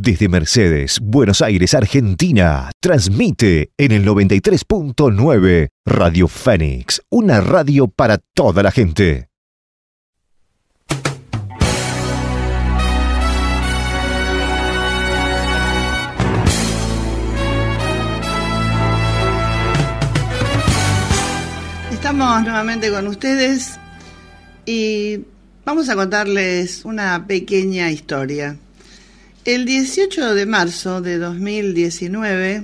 Desde Mercedes, Buenos Aires, Argentina, transmite en el 93.9 Radio Fénix, una radio para toda la gente. Estamos nuevamente con ustedes y vamos a contarles una pequeña historia. El 18 de marzo de 2019,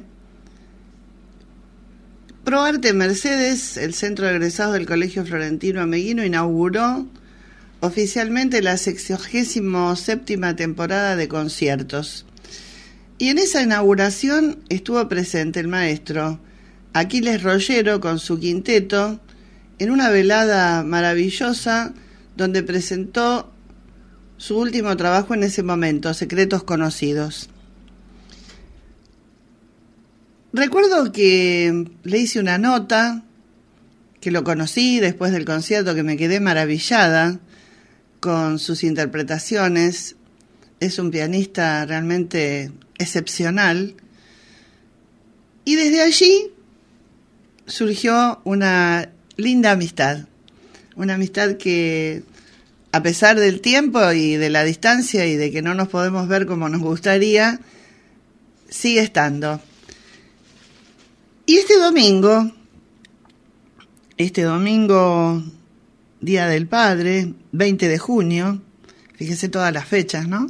ProArte Mercedes, el centro de egresados del Colegio Florentino Ameguino, inauguró oficialmente la 67ª temporada de conciertos. Y en esa inauguración estuvo presente el maestro Aquiles Rollero con su quinteto en una velada maravillosa donde presentó su último trabajo en ese momento, Secretos Conocidos. Recuerdo que le hice una nota, que lo conocí después del concierto, que me quedé maravillada con sus interpretaciones. Es un pianista realmente excepcional. Y desde allí surgió una linda amistad. Una amistad que, a pesar del tiempo y de la distancia y de que no nos podemos ver como nos gustaría, sigue estando. Y este domingo, Día del Padre, 20 de junio, fíjese todas las fechas, ¿no?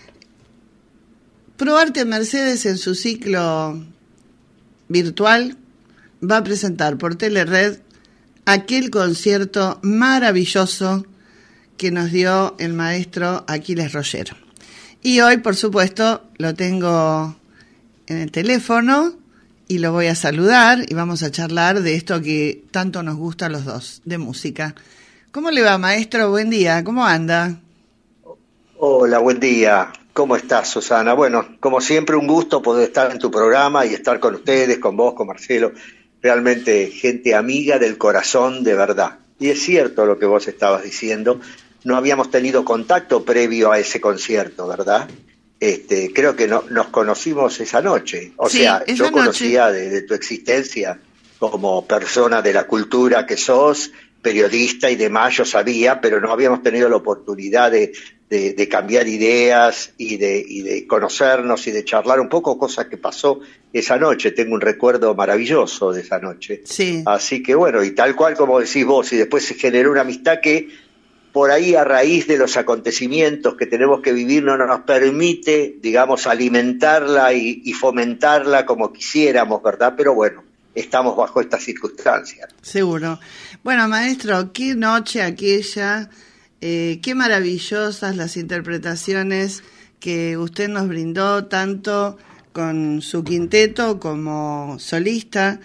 ProArte Mercedes, en su ciclo virtual, va a presentar por Telered aquel concierto maravilloso que nos dio el maestro Aquiles Rollero. Y hoy, por supuesto, lo tengo en el teléfono y lo voy a saludar y vamos a charlar de esto que tanto nos gusta a los dos, de música. ¿Cómo le va, maestro? Buen día, ¿cómo anda? Hola, buen día. ¿Cómo estás, Susana? Bueno, como siempre, un gusto poder estar en tu programa y estar con ustedes, con vos, con Marcelo. Realmente gente amiga del corazón, de verdad. Y es cierto lo que vos estabas diciendo. No habíamos tenido contacto previo a ese concierto, ¿verdad? Creo que nos conocimos esa noche. O sea, yo conocía de tu existencia como persona de la cultura que sos, periodista y demás, yo sabía, pero no habíamos tenido la oportunidad de cambiar ideas y de conocernos y de charlar un poco, cosa que pasó esa noche. Tengo un recuerdo maravilloso de esa noche. Sí. Así que bueno, y tal cual como decís vos, y después se generó una amistad que por ahí, a raíz de los acontecimientos que tenemos que vivir, no nos permite, digamos, alimentarla y fomentarla como quisiéramos, ¿verdad? Pero bueno, estamos bajo estas circunstancias. Seguro. Bueno, maestro, qué noche aquella, qué maravillosas las interpretaciones que usted nos brindó, tanto con su quinteto como solista,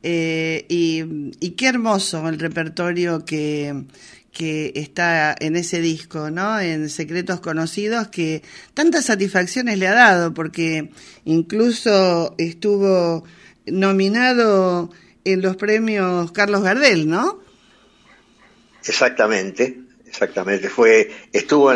y qué hermoso el repertorio que está en ese disco, ¿no? En Secretos Conocidos, que tantas satisfacciones le ha dado, porque incluso estuvo nominado en los premios Carlos Gardel, ¿no? Exactamente. Estuvo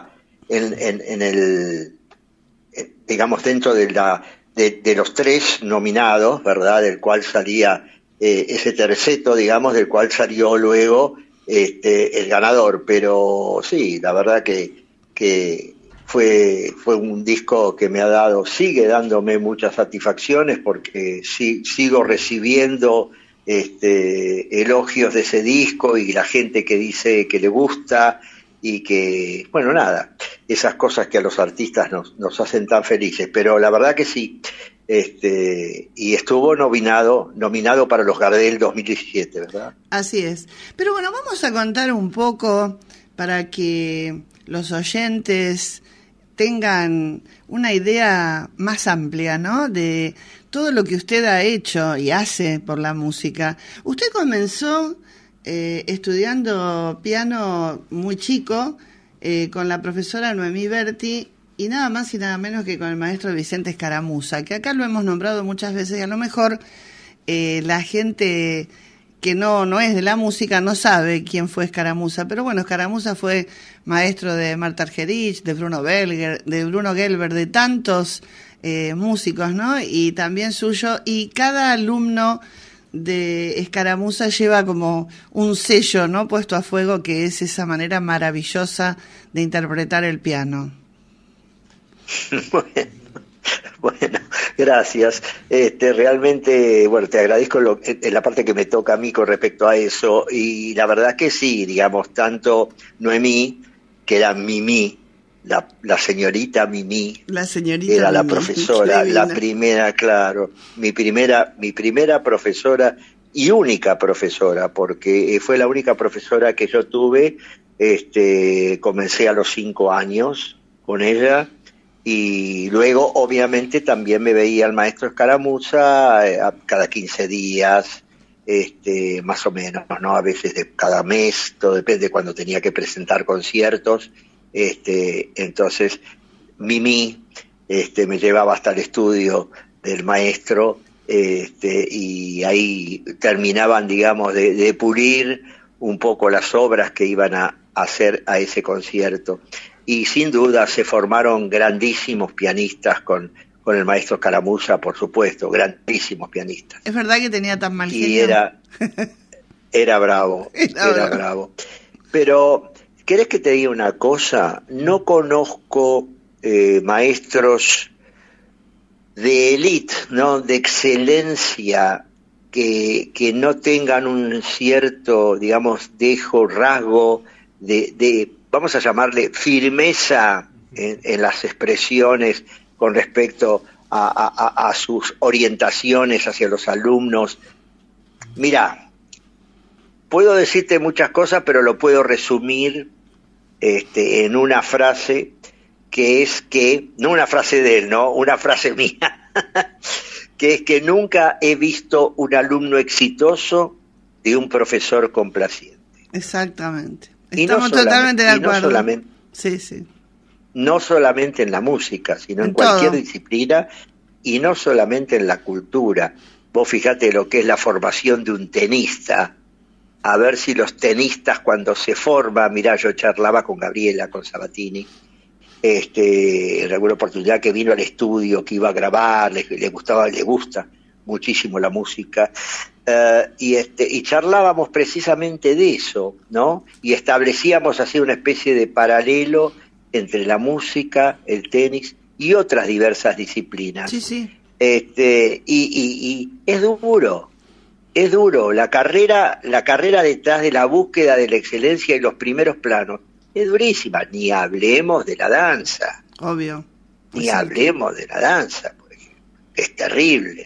digamos, dentro de los tres nominados, ¿verdad? Del cual salía ese terceto, digamos, del cual salió luego el ganador. Pero sí, la verdad que fue un disco que me ha dado, sigue dándome muchas satisfacciones, porque sigo recibiendo elogios de ese disco y la gente que dice que le gusta y que, bueno, nada, esas cosas que a los artistas nos hacen tan felices. Pero la verdad que sí, y estuvo nominado para los Gardel 2017, ¿verdad? Así es. Pero bueno, vamos a contar un poco para que los oyentes tengan una idea más amplia, ¿no? De todo lo que usted ha hecho y hace por la música. Usted comenzó estudiando piano muy chico con la profesora Noemí Berti y nada más y nada menos que con el maestro Vicente Escaramuza, que acá lo hemos nombrado muchas veces y a lo mejor la gente que no es de la música no sabe quién fue Escaramuza, pero bueno, Escaramuza fue maestro de Marta Argerich, de Bruno Gelber, de tantos músicos, ¿no? Y también suyo, y cada alumno de Escaramuza lleva como un sello, ¿no?, puesto a fuego, que es esa manera maravillosa de interpretar el piano. Bueno, gracias. Realmente, bueno, te agradezco en la parte que me toca a mí con respecto a eso, y la verdad que sí, digamos, tanto Noemí, que era Mimi, la señorita Mimi, la señorita era Mimi, la profesora, la primera, claro, mi primera profesora y única profesora, porque fue la única profesora que yo tuve. Comencé a los 5 años con ella, y luego obviamente también me veía el maestro Escaramuza cada 15 días, más o menos, ¿no? A veces de cada mes, todo depende cuando tenía que presentar conciertos. Entonces Mimi me llevaba hasta el estudio del maestro, y ahí terminaban, digamos, de pulir un poco las obras que iban a hacer a ese concierto. Y sin duda se formaron grandísimos pianistas con el maestro Escaramuza, por supuesto, grandísimos pianistas. ¿Es verdad que tenía tan mal genio? Y era bravo, era bravo. Pero, ¿querés que te diga una cosa? No conozco maestros de élite, ¿no?, de excelencia, que no tengan un cierto, digamos, rasgo de vamos a llamarle firmeza en las expresiones con respecto a sus orientaciones hacia los alumnos. Mira, puedo decirte muchas cosas, pero lo puedo resumir en una frase, que es que, no una frase de él, ¿no?, una frase mía, que es que nunca he visto un alumno exitoso de un profesor complaciente. Exactamente. Estamos totalmente de acuerdo. No solamente en la música, sino en cualquier disciplina, y no solamente en la cultura. Vos fijate lo que es la formación de un tenista, a ver si los tenistas cuando se forman, mirá, yo charlaba con Gabriela, con Sabatini, en alguna oportunidad que vino al estudio, que iba a grabar, le gusta muchísimo la música, y charlábamos precisamente de eso, ¿no? Y establecíamos así una especie de paralelo entre la música, el tenis y otras diversas disciplinas. Sí, sí. Y es duro, la carrera detrás de la búsqueda de la excelencia y los primeros planos es durísima. Ni hablemos de la danza. Obvio. Ni hablemos de la danza, porque es terrible.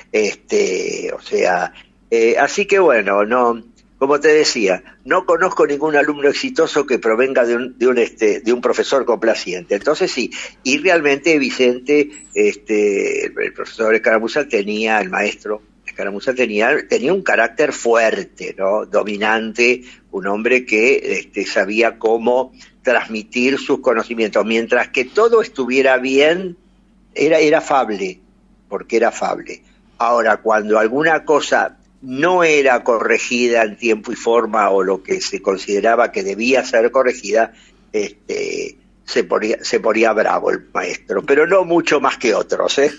Así que bueno, no, como te decía, no conozco ningún alumno exitoso que provenga de un profesor complaciente. Entonces sí, y realmente Vicente, el profesor Escaramuza el maestro Escaramuza tenía un carácter fuerte, ¿no?, dominante, un hombre que sabía cómo transmitir sus conocimientos, mientras que todo estuviera bien, era afable, porque era afable. Ahora, cuando alguna cosa no era corregida en tiempo y forma, o lo que se consideraba que debía ser corregida, se ponía bravo el maestro, pero no mucho más que otros, ¿eh?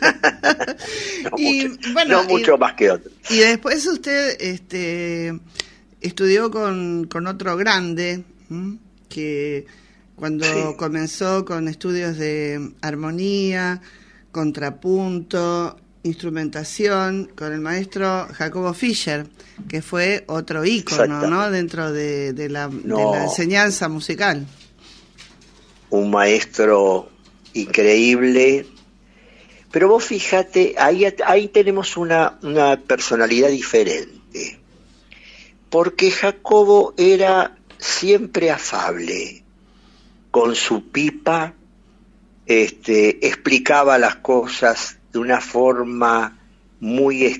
mucho más que otros. Y después usted estudió con otro grande, que cuando comenzó con estudios de armonía, contrapunto, instrumentación, con el maestro Jacobo Fischer, que fue otro ícono, ¿no?, dentro de la enseñanza musical. Un maestro increíble, pero vos fíjate, ahí tenemos una personalidad diferente, porque Jacobo era siempre afable, con su pipa, explicaba las cosas de una forma muy,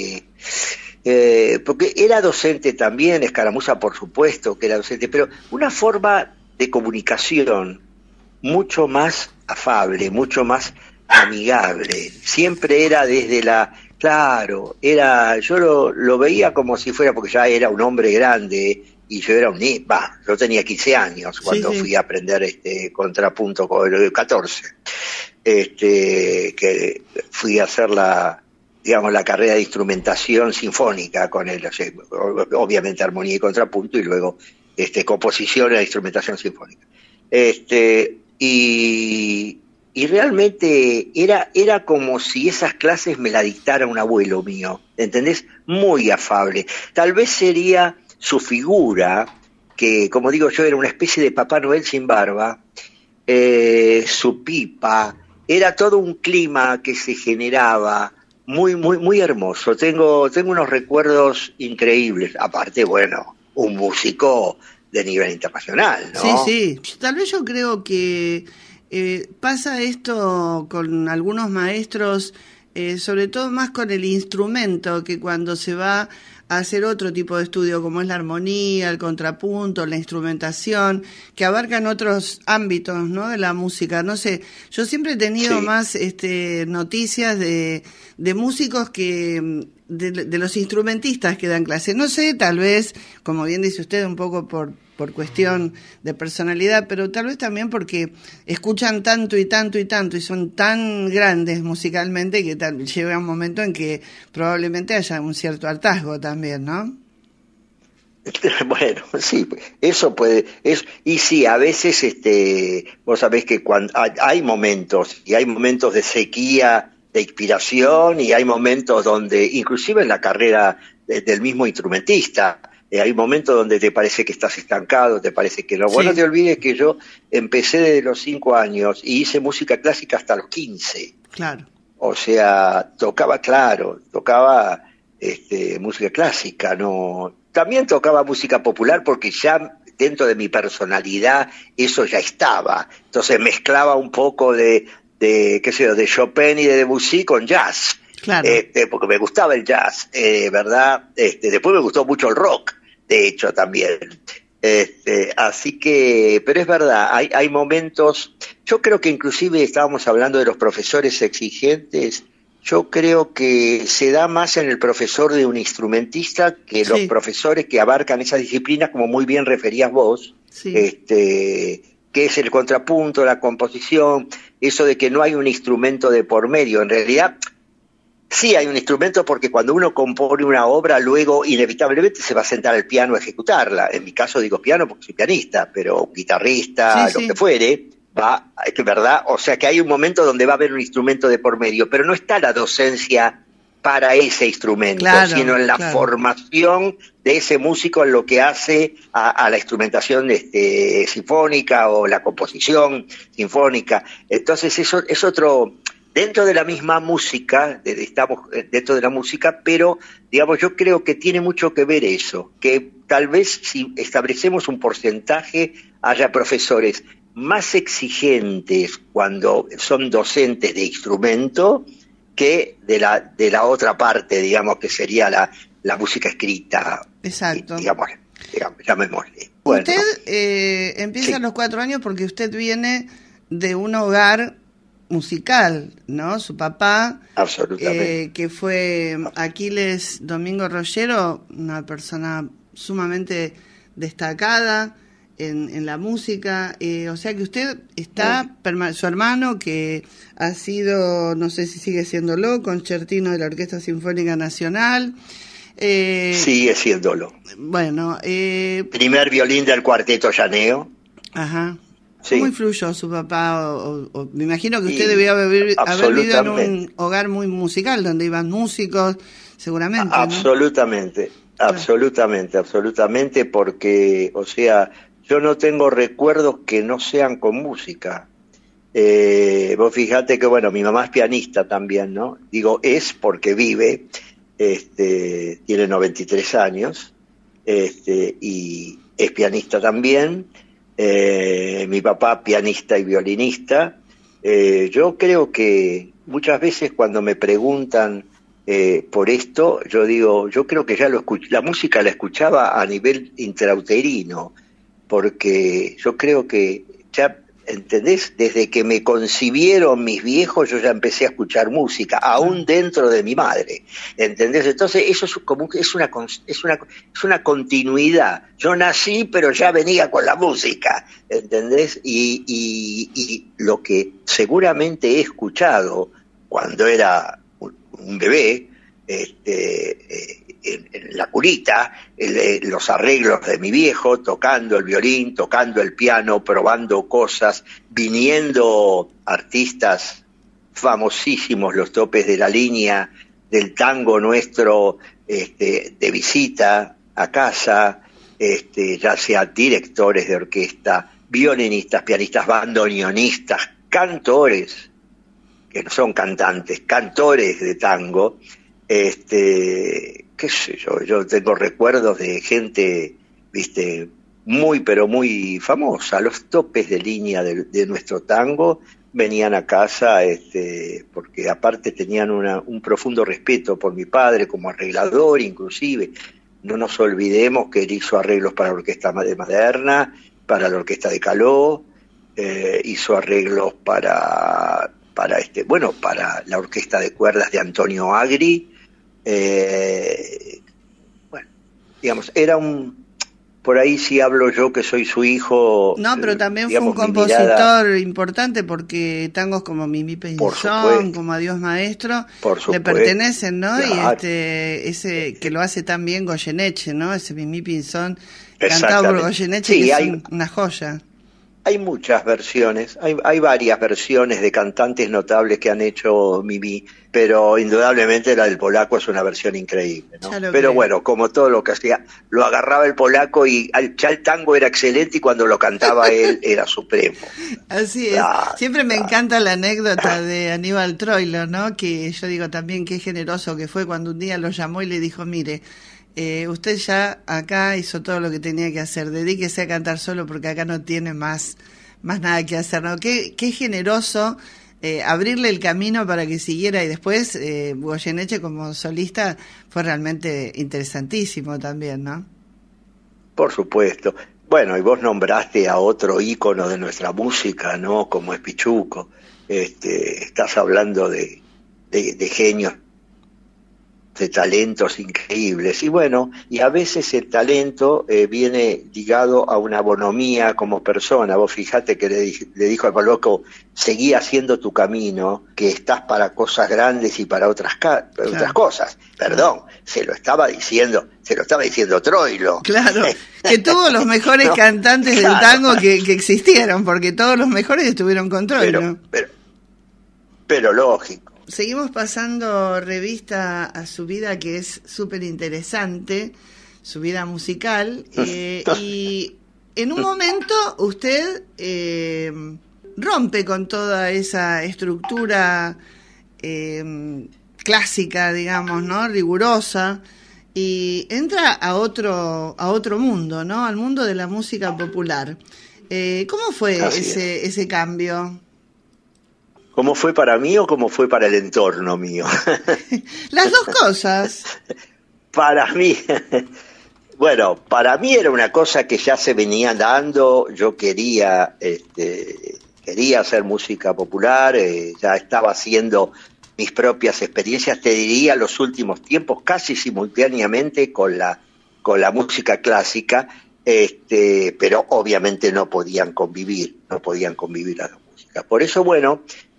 porque era docente también, Escaramuza por supuesto que era docente, pero una forma de comunicación mucho más afable, mucho más amigable. Siempre era desde la Claro, yo lo veía como si fuera, porque ya era un hombre grande y yo era yo tenía 15 años cuando Sí. fui a aprender contrapunto con el 14, que fui a hacer digamos, la carrera de instrumentación sinfónica con él, o sea, obviamente armonía y contrapunto y luego composición e instrumentación sinfónica. Y realmente era como si esas clases me la dictara un abuelo mío, ¿entendés? Muy afable. Tal vez sería su figura, que como digo yo, era una especie de Papá Noel sin barba, su pipa, era todo un clima que se generaba muy, muy, muy hermoso. Tengo unos recuerdos increíbles. Aparte, bueno, un músico de nivel internacional, ¿no? Sí. Tal vez yo creo que pasa esto con algunos maestros, sobre todo más con el instrumento, que cuando se va a hacer otro tipo de estudio, como es la armonía, el contrapunto, la instrumentación, que abarcan otros ámbitos, ¿no?, de la música. No sé, yo siempre he tenido más noticias de músicos que de los instrumentistas que dan clases. No sé, tal vez, como bien dice usted, un poco por cuestión de personalidad, pero tal vez también porque escuchan tanto y tanto y tanto y son tan grandes musicalmente que llega un momento en que probablemente haya un cierto hartazgo también, ¿no? Bueno, sí, eso puede, y sí, a veces, vos sabés que cuando hay momentos, y hay momentos de sequía, de inspiración, y hay momentos donde, inclusive en la carrera del mismo instrumentista, hay momentos donde te parece que estás estancado, te parece que no. Bueno, no te olvides que yo empecé desde los 5 años y hice música clásica hasta los 15. Claro. O sea, tocaba música clásica, no. También tocaba música popular porque ya dentro de mi personalidad eso ya estaba. Entonces mezclaba un poco de qué sé yo, de Chopin y de Debussy con jazz. Claro. Porque me gustaba el jazz, ¿verdad? Después me gustó mucho el rock, de hecho, también. Así que, pero es verdad, hay momentos, yo creo que inclusive estábamos hablando de los profesores exigentes, yo creo que se da más en el profesor de un instrumentista que los profesores que abarcan esa disciplina, como muy bien referías vos, que es el contrapunto, la composición, eso de que no hay un instrumento de por medio. En realidad, sí hay un instrumento porque cuando uno compone una obra, luego inevitablemente se va a sentar al piano a ejecutarla. En mi caso digo piano porque soy pianista, pero guitarrista, lo que fuere, es verdad. O sea que hay un momento donde va a haber un instrumento de por medio, pero no está la docencia para ese instrumento, sino en la formación de ese músico en lo que hace a la instrumentación sinfónica o la composición sinfónica. Entonces eso es otro, dentro de la misma música, estamos dentro de la música, pero digamos yo creo que tiene mucho que ver eso, que tal vez si establecemos un porcentaje haya profesores más exigentes cuando son docentes de instrumento que de la otra parte, digamos, que sería la música escrita. Exacto. Digamos, llamémosle. Bueno, usted empieza a los 4 años porque usted viene de un hogar musical, ¿no? Su papá, que fue Aquiles Domingo Rollero, una persona sumamente destacada en la música, o sea que usted está, su hermano que ha sido, no sé si sigue siéndolo, concertino de la Orquesta Sinfónica Nacional. Sigue siéndolo. Bueno. Primer violín del Cuarteto Llaneo. Ajá. ¿Cómo influyó su papá? Me imagino que usted debió haber vivido en un hogar muy musical, donde iban músicos, seguramente, ¿no? Absolutamente, absolutamente, porque, o sea, yo no tengo recuerdos que no sean con música. Vos fijate que, bueno, mi mamá es pianista también, ¿no? Digo, es porque vive, tiene 93 años, y es pianista también. Mi papá pianista y violinista. Yo creo que muchas veces cuando me preguntan por esto, yo digo, yo creo que ya la música la escuchaba a nivel intrauterino, porque yo creo que ya ¿entendés? Desde que me concibieron mis viejos yo ya empecé a escuchar música, aún dentro de mi madre, ¿entendés? Entonces eso es como que es una continuidad. Yo nací pero ya venía con la música, ¿entendés? Y lo que seguramente he escuchado cuando era un bebé, en la curita, los arreglos de mi viejo, tocando el violín, tocando el piano, probando cosas, viniendo artistas famosísimos, los topes de la línea del tango nuestro, de visita a casa, ya sea directores de orquesta, violinistas, pianistas, bandoneonistas, cantores, que no son cantantes, cantores de tango, qué sé yo tengo recuerdos de gente, viste, muy pero muy famosa. Los topes de línea de nuestro tango venían a casa, porque aparte tenían un profundo respeto por mi padre como arreglador, inclusive. No nos olvidemos que él hizo arreglos para la orquesta de Maderna, para la orquesta de Caló, hizo arreglos para la orquesta de cuerdas de Antonio Agri. Bueno, digamos, por ahí sí hablo yo que soy su hijo. No, pero también digamos, fue un compositor importante porque tangos como Mimi Pinzón, como Adiós Maestro, le pertenecen, ¿no? Claro. Y ese que lo hace tan bien Goyeneche, ¿no? Ese Mimi Pinzón cantado por Goyeneche, sí, que es una joya. Hay muchas versiones, hay varias versiones de cantantes notables que han hecho Mimi, pero indudablemente la del polaco es una versión increíble, ¿no? Pero bueno, como todo lo que hacía, lo agarraba el polaco y ya el tango era excelente y cuando lo cantaba él era supremo. Así es. Claro, siempre me encanta la anécdota de Aníbal Troilo, ¿no? Que yo digo también qué generoso que fue cuando un día lo llamó y le dijo, mire, usted ya acá hizo todo lo que tenía que hacer, dedíquese a cantar solo porque acá no tiene más nada que hacer, ¿no? Qué generoso abrirle el camino para que siguiera y después Goyeneche como solista fue realmente interesantísimo también, ¿no? Por supuesto. Bueno, y vos nombraste a otro ícono de nuestra música, ¿no? Como es Pichuco. Estás hablando de genios, de talentos increíbles, y bueno, y a veces el talento viene ligado a una bonomía como persona. Vos fijate que le dijo al polaco, seguí haciendo tu camino, que estás para cosas grandes y para otras cosas. Perdón, se lo estaba diciendo Troilo. Claro, que tuvo los mejores cantantes del tango que existieron, porque todos los mejores estuvieron con Troilo. Pero lógico. Seguimos pasando revista a su vida, que es súper interesante, su vida musical, y en un momento usted rompe con toda esa estructura clásica, digamos, ¿no? Rigurosa, y entra a otro mundo, ¿no? Al mundo de la música popular. ¿Cómo fue ese cambio? ¿Cómo fue para mí o cómo fue para el entorno mío? Las dos cosas. Para mí, bueno, para mí era una cosa que ya se venía dando. Yo quería hacer música popular, ya estaba haciendo mis propias experiencias, te diría, los últimos tiempos, casi simultáneamente con la música clásica, pero obviamente no podían convivir las dos músicas. Por eso, bueno,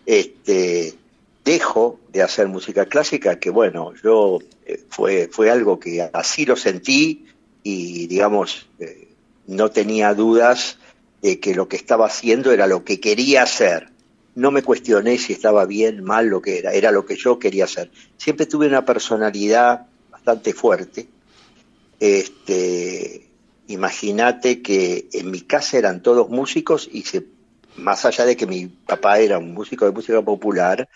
dejo de hacer música clásica, que bueno, yo fue algo que así lo sentí y digamos no tenía dudas de que lo que estaba haciendo era lo que quería hacer. No me cuestioné si estaba bien, mal, lo que era lo que yo quería hacer. Siempre tuve una personalidad bastante fuerte. Imagínate que en mi casa eran todos músicos y más allá de que mi papá era un músico de música popular,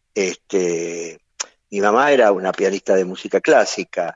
mi mamá era una pianista de música clásica,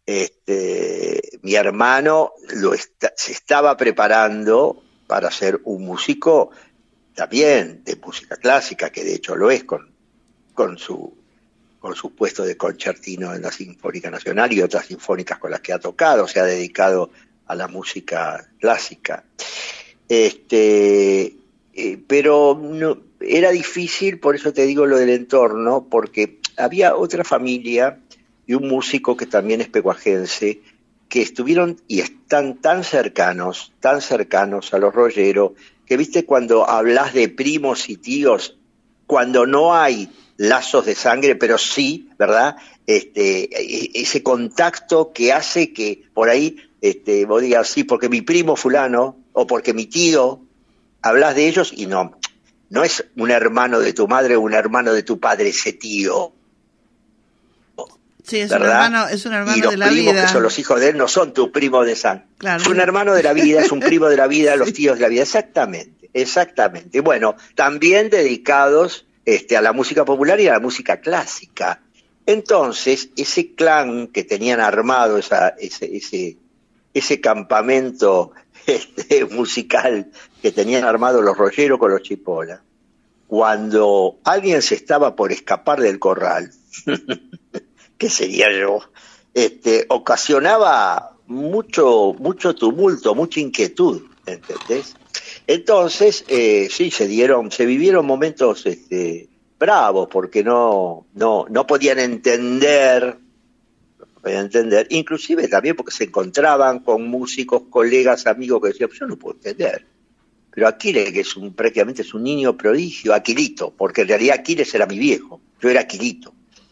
mi hermano se estaba preparando para ser un músico también de música clásica, que de hecho lo es con su puesto de concertino en la Sinfónica Nacional y otras sinfónicas con las que ha tocado, se ha dedicado a la música clásica. pero no, era difícil, por eso te digo lo del entorno, porque había otra familia y un músico que también es peguajense, que estuvieron y están tan cercanos a los Rollero, que viste cuando hablas de primos y tíos, cuando no hay lazos de sangre, pero sí, ¿verdad? Ese contacto que hace que por ahí vos digas, sí, porque mi primo fulano, o porque mi tío, hablas de ellos y no es un hermano de tu madre o un hermano de tu padre ese tío. Sí, es ¿verdad? es un hermano y los de la primos vida. que son los hijos de él no son tu primo de sangre. Claro. Es un hermano de la vida, es un primo de la vida, Sí. Los tíos de la vida. Exactamente. Bueno, también dedicados a la música popular y a la música clásica. Entonces, ese clan que tenían armado, ese campamento musical que tenían armado los Rollero con los Chipola, cuando alguien se estaba por escapar del corral, que sería yo, ocasionaba mucho tumulto, mucha inquietud, ¿entendés? Entonces, sí, se vivieron momentos bravos, porque no podían entender, inclusive también porque se encontraban con músicos, colegas, amigos que decían, pues yo no puedo entender. Pero Aquiles, que prácticamente es un niño prodigio, Aquilito, porque en realidad Aquiles era mi viejo, yo era Aquilito.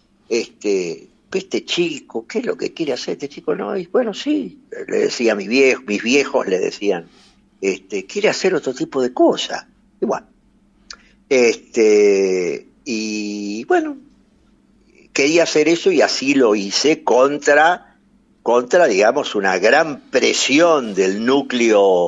Este chico, ¿qué es lo que quiere hacer este chico? No, y bueno, sí, le decía mis viejos le decían, quiere hacer otro tipo de cosas. Igual. Y bueno, quería hacer eso y así lo hice contra, digamos, una gran presión del núcleo,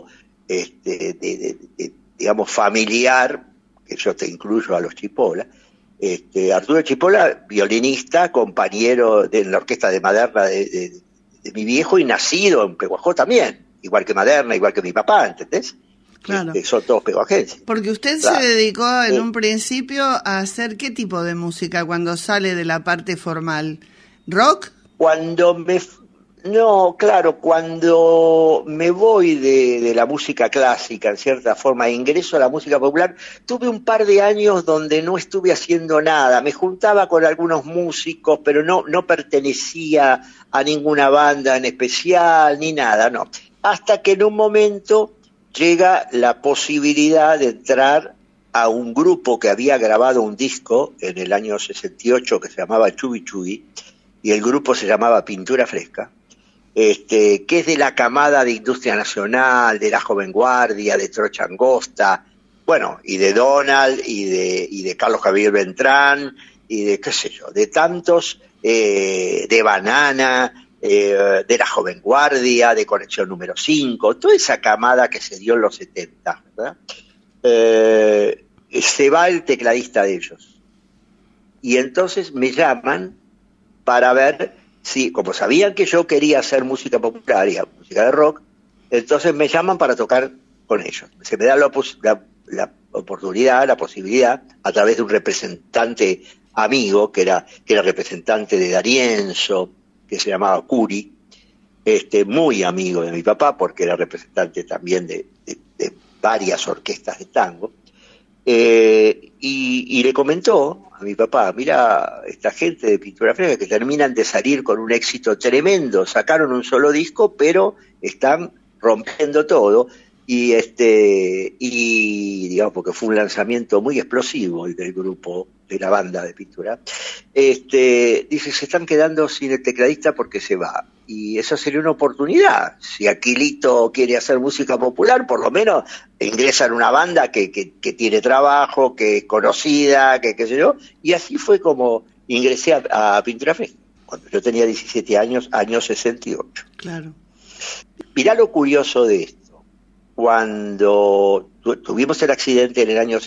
digamos, familiar, que yo te incluyo a los Chipola. Arturo Chipola, violinista, compañero en la orquesta de Maderna de mi viejo y nacido en Peguajó también, igual que Maderna, igual que mi papá, ¿entendés? Claro. Son todos peguajenses. Porque usted Claro. se dedicó en un principio a hacer ¿qué tipo de música cuando sale de la parte formal? ¿Rock? Cuando me voy de la música clásica, en cierta forma, e ingreso a la música popular, tuve un par de años donde no estuve haciendo nada. Me juntaba con algunos músicos, pero no pertenecía a ninguna banda en especial, ni nada, no. Hasta que en un momento llega la posibilidad de entrar a un grupo que había grabado un disco en el año 68 que se llamaba Chubi Chubi, y el grupo se llamaba Pintura Fresca, que es de la camada de Industria Nacional, de la Joven Guardia, de Trocha Angosta, bueno, y de Donald, y de Carlos Javier Beltrán, y de qué sé yo, de tantos, de Banana, de la Joven Guardia, de Conexión Número 5, toda esa camada que se dio en los 70, ¿verdad? Se va el tecladista de ellos. Y entonces me llaman para ver si, como sabían que yo quería hacer música popular y música de rock, entonces me llaman para tocar con ellos. Se me da la oportunidad, la posibilidad, a través de un representante amigo, que era representante de D'Arienzo, que se llamaba Curi, muy amigo de mi papá, porque era representante también de varias orquestas de tango, y le comentó a mi papá, mira, esta gente de Pintura Fresca que terminan de salir con un éxito tremendo, sacaron un solo disco, pero están rompiendo todo, y digamos, porque fue un lanzamiento muy explosivo el del grupo, de la banda de Pintura, dice, se están quedando sin el tecladista porque se va, y esa sería una oportunidad. Si Aquilito quiere hacer música popular, por lo menos ingresa en una banda que tiene trabajo, que es conocida, que qué sé yo, y así fue como ingresé a Pintura Fresca, cuando yo tenía 17 años, año 68. Claro. Mirá lo curioso de esto. Cuando tuvimos el accidente en el año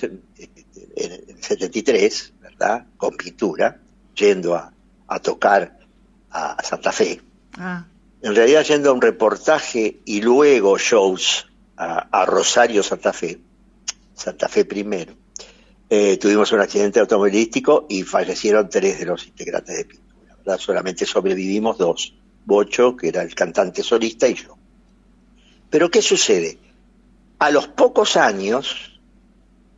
73, ¿verdad?, con Pintura, yendo a tocar a Santa Fe, en realidad yendo a un reportaje y luego shows a Rosario, Santa Fe primero, tuvimos un accidente automovilístico y fallecieron 3 de los integrantes de Pintura, ¿verdad? Solamente sobrevivimos 2, Bocho, que era el cantante solista, y yo. Pero ¿qué sucede? A los pocos años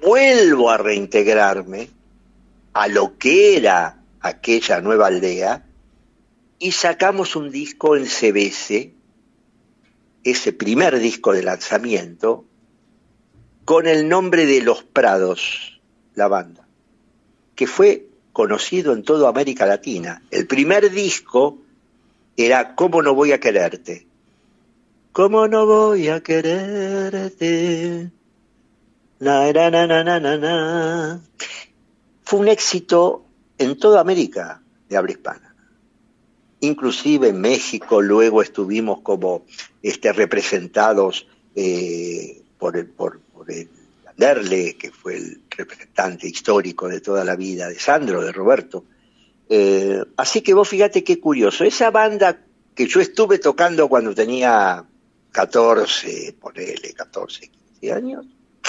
vuelvo a reintegrarme a lo que era aquella nueva aldea y sacamos un disco en CBS, ese primer disco de lanzamiento, con el nombre de Los Prados, la banda, que fue conocido en toda América Latina. El primer disco era ¿Cómo no voy a quererte? ¿Cómo no voy a quererte? Na, na, na, na, na, na. Fue un éxito en toda América de habla hispana. Inclusive en México luego estuvimos como representados por el Anderle, que fue el representante histórico de toda la vida de Sandro, de Roberto. Así que vos fíjate qué curioso. Esa banda que yo estuve tocando cuando tenía 14, 15 años,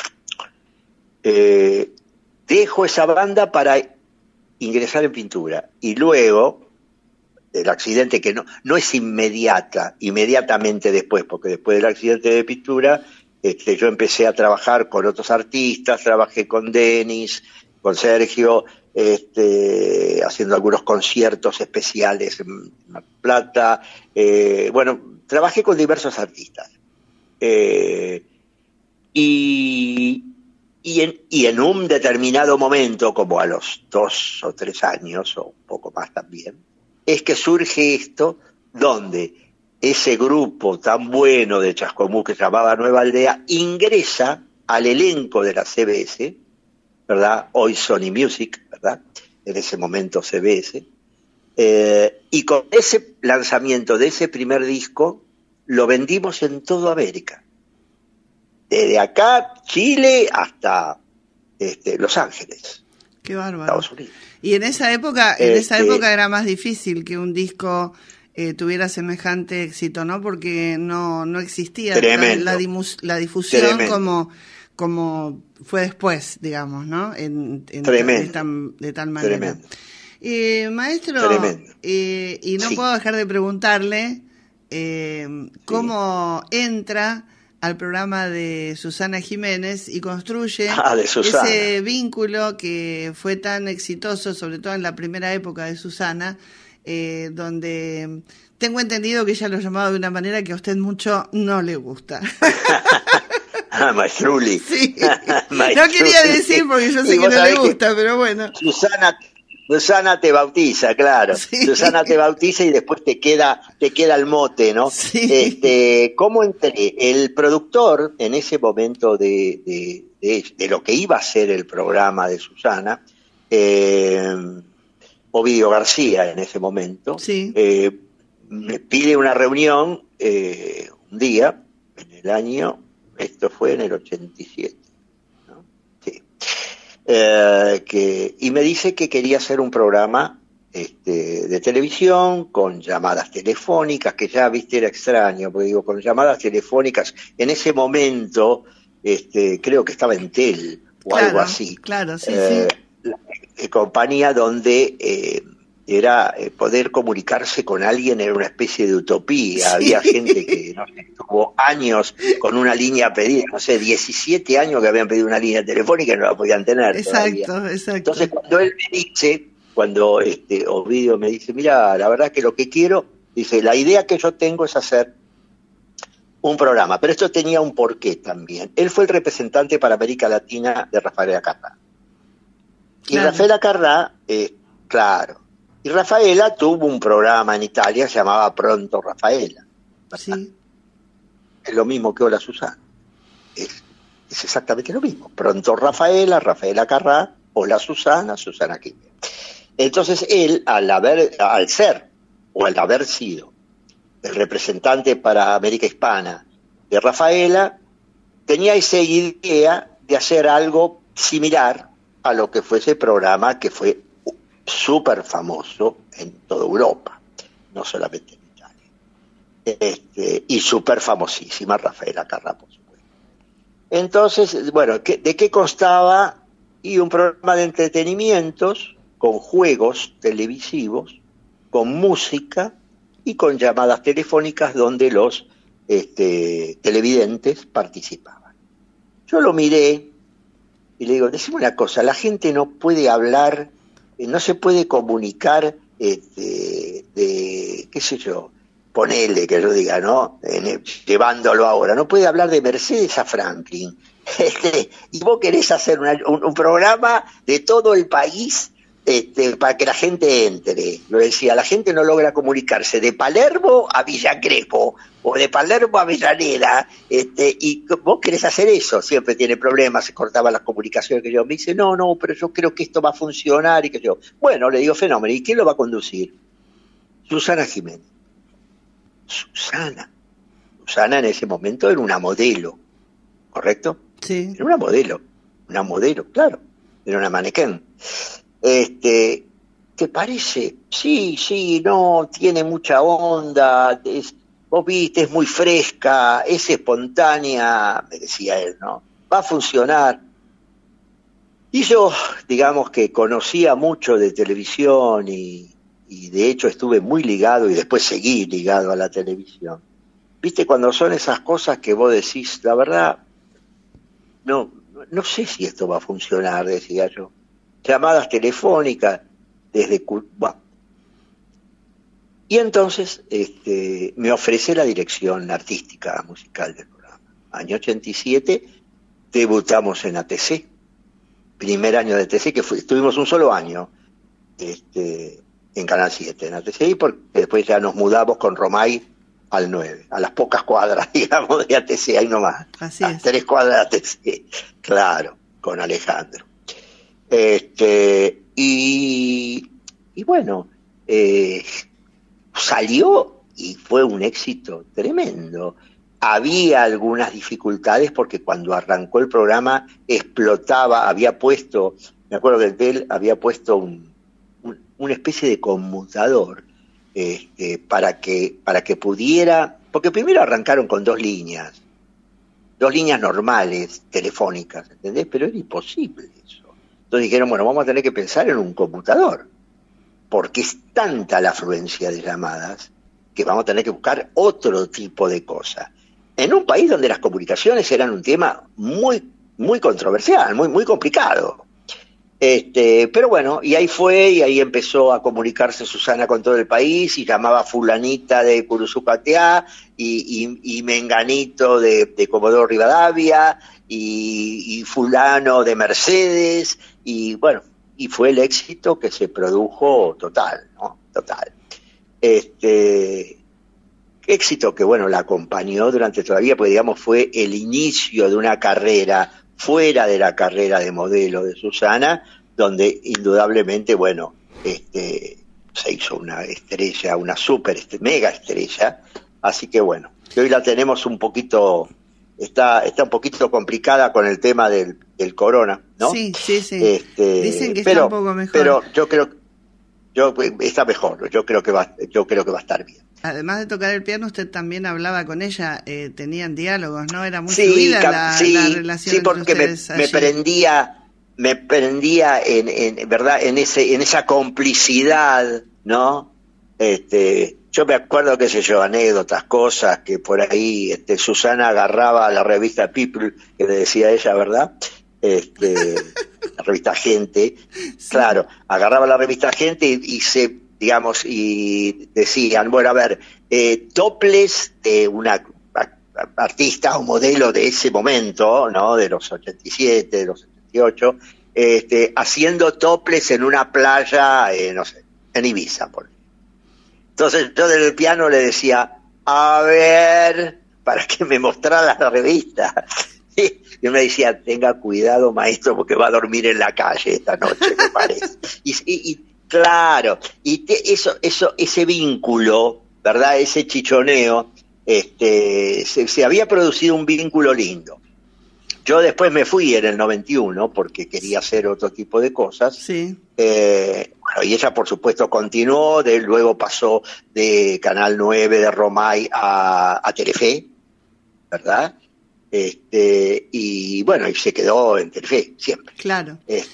dejo esa banda para ingresar en pintura. Y luego, el accidente que no es inmediatamente después, porque después del accidente de pintura, yo empecé a trabajar con otros artistas, trabajé con Denis, con Sergio, haciendo algunos conciertos especiales en Mar del Plata. Trabajé con diversos artistas. Y en un determinado momento, como a los 2 o 3 años, o un poco más también, es que surge esto, donde ese grupo tan bueno de Chascomús que se llamaba Nueva Aldea ingresa al elenco de la CBS, ¿verdad? Hoy Sony Music, ¿verdad? En ese momento CBS. Y con ese lanzamiento de ese primer disco, lo vendimos en toda América. Desde acá, Chile, hasta Los Ángeles. Qué bárbaro. Estados Unidos. Y en esa época era más difícil que un disco tuviera semejante éxito, ¿no? Porque no existía la difusión como fue después, digamos, ¿no? De tal manera. Maestro, y no puedo dejar de preguntarle cómo entra al programa de Susana Jiménez y construye ese vínculo que fue tan exitoso, sobre todo en la primera época de Susana, donde tengo entendido que ella lo llamaba de una manera que a usted mucho no le gusta. Maestruli. Sí. No quería decir porque yo sé que no le gusta, pero bueno. Susana te bautiza, claro. Sí. Susana te bautiza y después te queda el mote, ¿no? Sí. ¿Cómo entré? El productor, en ese momento de lo que iba a ser el programa de Susana, Ovidio García en ese momento, sí. Me pide una reunión un día, en el año, esto fue en el 87, ¿no? Sí. Y me dice que quería hacer un programa de televisión con llamadas telefónicas, que ya, viste, era extraño, porque digo, con llamadas telefónicas, en ese momento, creo que estaba Entel o algo así. Claro, sí, compañía donde era poder comunicarse con alguien era una especie de utopía. Sí. Había gente que estuvo años con una línea pedida, 17 años que habían pedido una línea telefónica y no la podían tener. Exacto. Entonces cuando él me dice, Ovidio me dice, mira, la verdad que lo que quiero, dice, la idea que yo tengo es hacer un programa, pero esto tenía un porqué también. Él fue el representante para América Latina de Rafael Acarrá. Y Rafael Acarrá, claro. Y Rafaela tuvo un programa en Italia que se llamaba Pronto Rafaela. Sí. Es lo mismo que Hola Susana. Es exactamente lo mismo. Pronto Rafaela, Rafaela Acarrá, Hola Susana, Susana Quiñones. Entonces él, al haber sido el representante para América Hispana de Rafaela, tenía esa idea de hacer algo similar a lo que fue ese programa que fue súper famoso en toda Europa, no solamente en Italia, y súper famosísima Rafaela Acarrá, por supuesto. Entonces, bueno, ¿de qué constaba? Y un programa de entretenimientos con juegos televisivos, con música y con llamadas telefónicas donde los televidentes participaban. Yo lo miré y le digo, decime una cosa, la gente no puede hablar, no se puede comunicar de, qué sé yo, ponele que yo diga, ¿no? Llevándolo ahora, no puede hablar de Mercedes a Franklin. Y vos querés hacer un programa de todo el país para que la gente entre. Lo decía, la gente no logra comunicarse de Palermo a Villa Crespo o de Palermo a Avellaneda, y vos querés hacer eso, siempre tiene problemas, se cortaban las comunicaciones, que yo me dice, no, pero yo creo que esto va a funcionar, y que yo, bueno, le digo, fenómeno, ¿y quién lo va a conducir? Susana Jiménez. Susana en ese momento era una modelo, ¿correcto? Sí. Era una modelo, claro, era una mannequin. ¿Te parece? Sí, no, tiene mucha onda, vos viste, es muy fresca, es espontánea, me decía él, ¿no? Va a funcionar. Y yo, digamos que conocía mucho de televisión y de hecho estuve muy ligado y después seguí ligado a la televisión. Viste, cuando son esas cosas que vos decís, la verdad, no sé si esto va a funcionar, decía yo. Llamadas telefónicas desde Cuba. Y entonces me ofrece la dirección artística musical del programa. Año 87, debutamos en ATC. Primer año de ATC, que estuvimos un solo año en Canal 7, en ATC, y después ya nos mudamos con Romay al 9, a las pocas cuadras, digamos, de ATC, ahí nomás. Así es. 3 cuadras de ATC, claro, con Alejandro. Y bueno, salió y fue un éxito tremendo. Había algunas dificultades porque cuando arrancó el programa explotaba, me acuerdo que él había puesto una especie de conmutador para que pudiera, porque primero arrancaron con 2 líneas normales, telefónicas, ¿entendés? Pero era imposible eso. Entonces dijeron, bueno, vamos a tener que pensar en un computador, porque es tanta la afluencia de llamadas que vamos a tener que buscar otro tipo de cosa. En un país donde las comunicaciones eran un tema muy, muy controversial, muy, muy complicado. Pero bueno, y ahí empezó a comunicarse Susana con todo el país, y llamaba fulanita de Curuzucateá, y menganito de Comodoro Rivadavia, y fulano de Mercedes, y bueno, y fue el éxito que se produjo total, ¿no? Total. Éxito que, bueno, la acompañó durante todavía, porque digamos fue el inicio de una carrera fuera de la carrera de modelo de Susana, donde indudablemente, bueno, se hizo una estrella, una mega estrella, así que bueno, hoy la tenemos un poquito, está un poquito complicada con el tema del corona, ¿no? Sí. Dicen que está un poco mejor. Pero está mejor, yo creo que va a estar bien. Además de tocar el piano, usted también hablaba con ella, tenían diálogos, ¿no? Era muy fluida la relación entre porque me prendía en verdad en esa complicidad, ¿no? Yo me acuerdo, qué sé yo, anécdotas, cosas que por ahí Susana agarraba la revista People, que le decía ella, ¿verdad? La revista Gente, sí. Claro, agarraba la revista Gente y decían, bueno, a ver, toples de una artista o modelo de ese momento, ¿no? De los 87, de los 78, haciendo toples en una playa, no sé, en Ibiza, por ejemplo. Entonces yo desde el piano le decía, a ver, para que me mostrara la revista. Y me decía, tenga cuidado, maestro, porque va a dormir en la calle esta noche, me parece. Y claro, ese vínculo, ¿verdad? Ese chichoneo, se había producido un vínculo lindo. Yo después me fui en el 91 porque quería hacer otro tipo de cosas. Sí. Bueno, y ella, por supuesto, continuó, luego pasó de Canal 9 de Romay a Telefe, ¿verdad? Y bueno, y se quedó en Telefe siempre. Claro.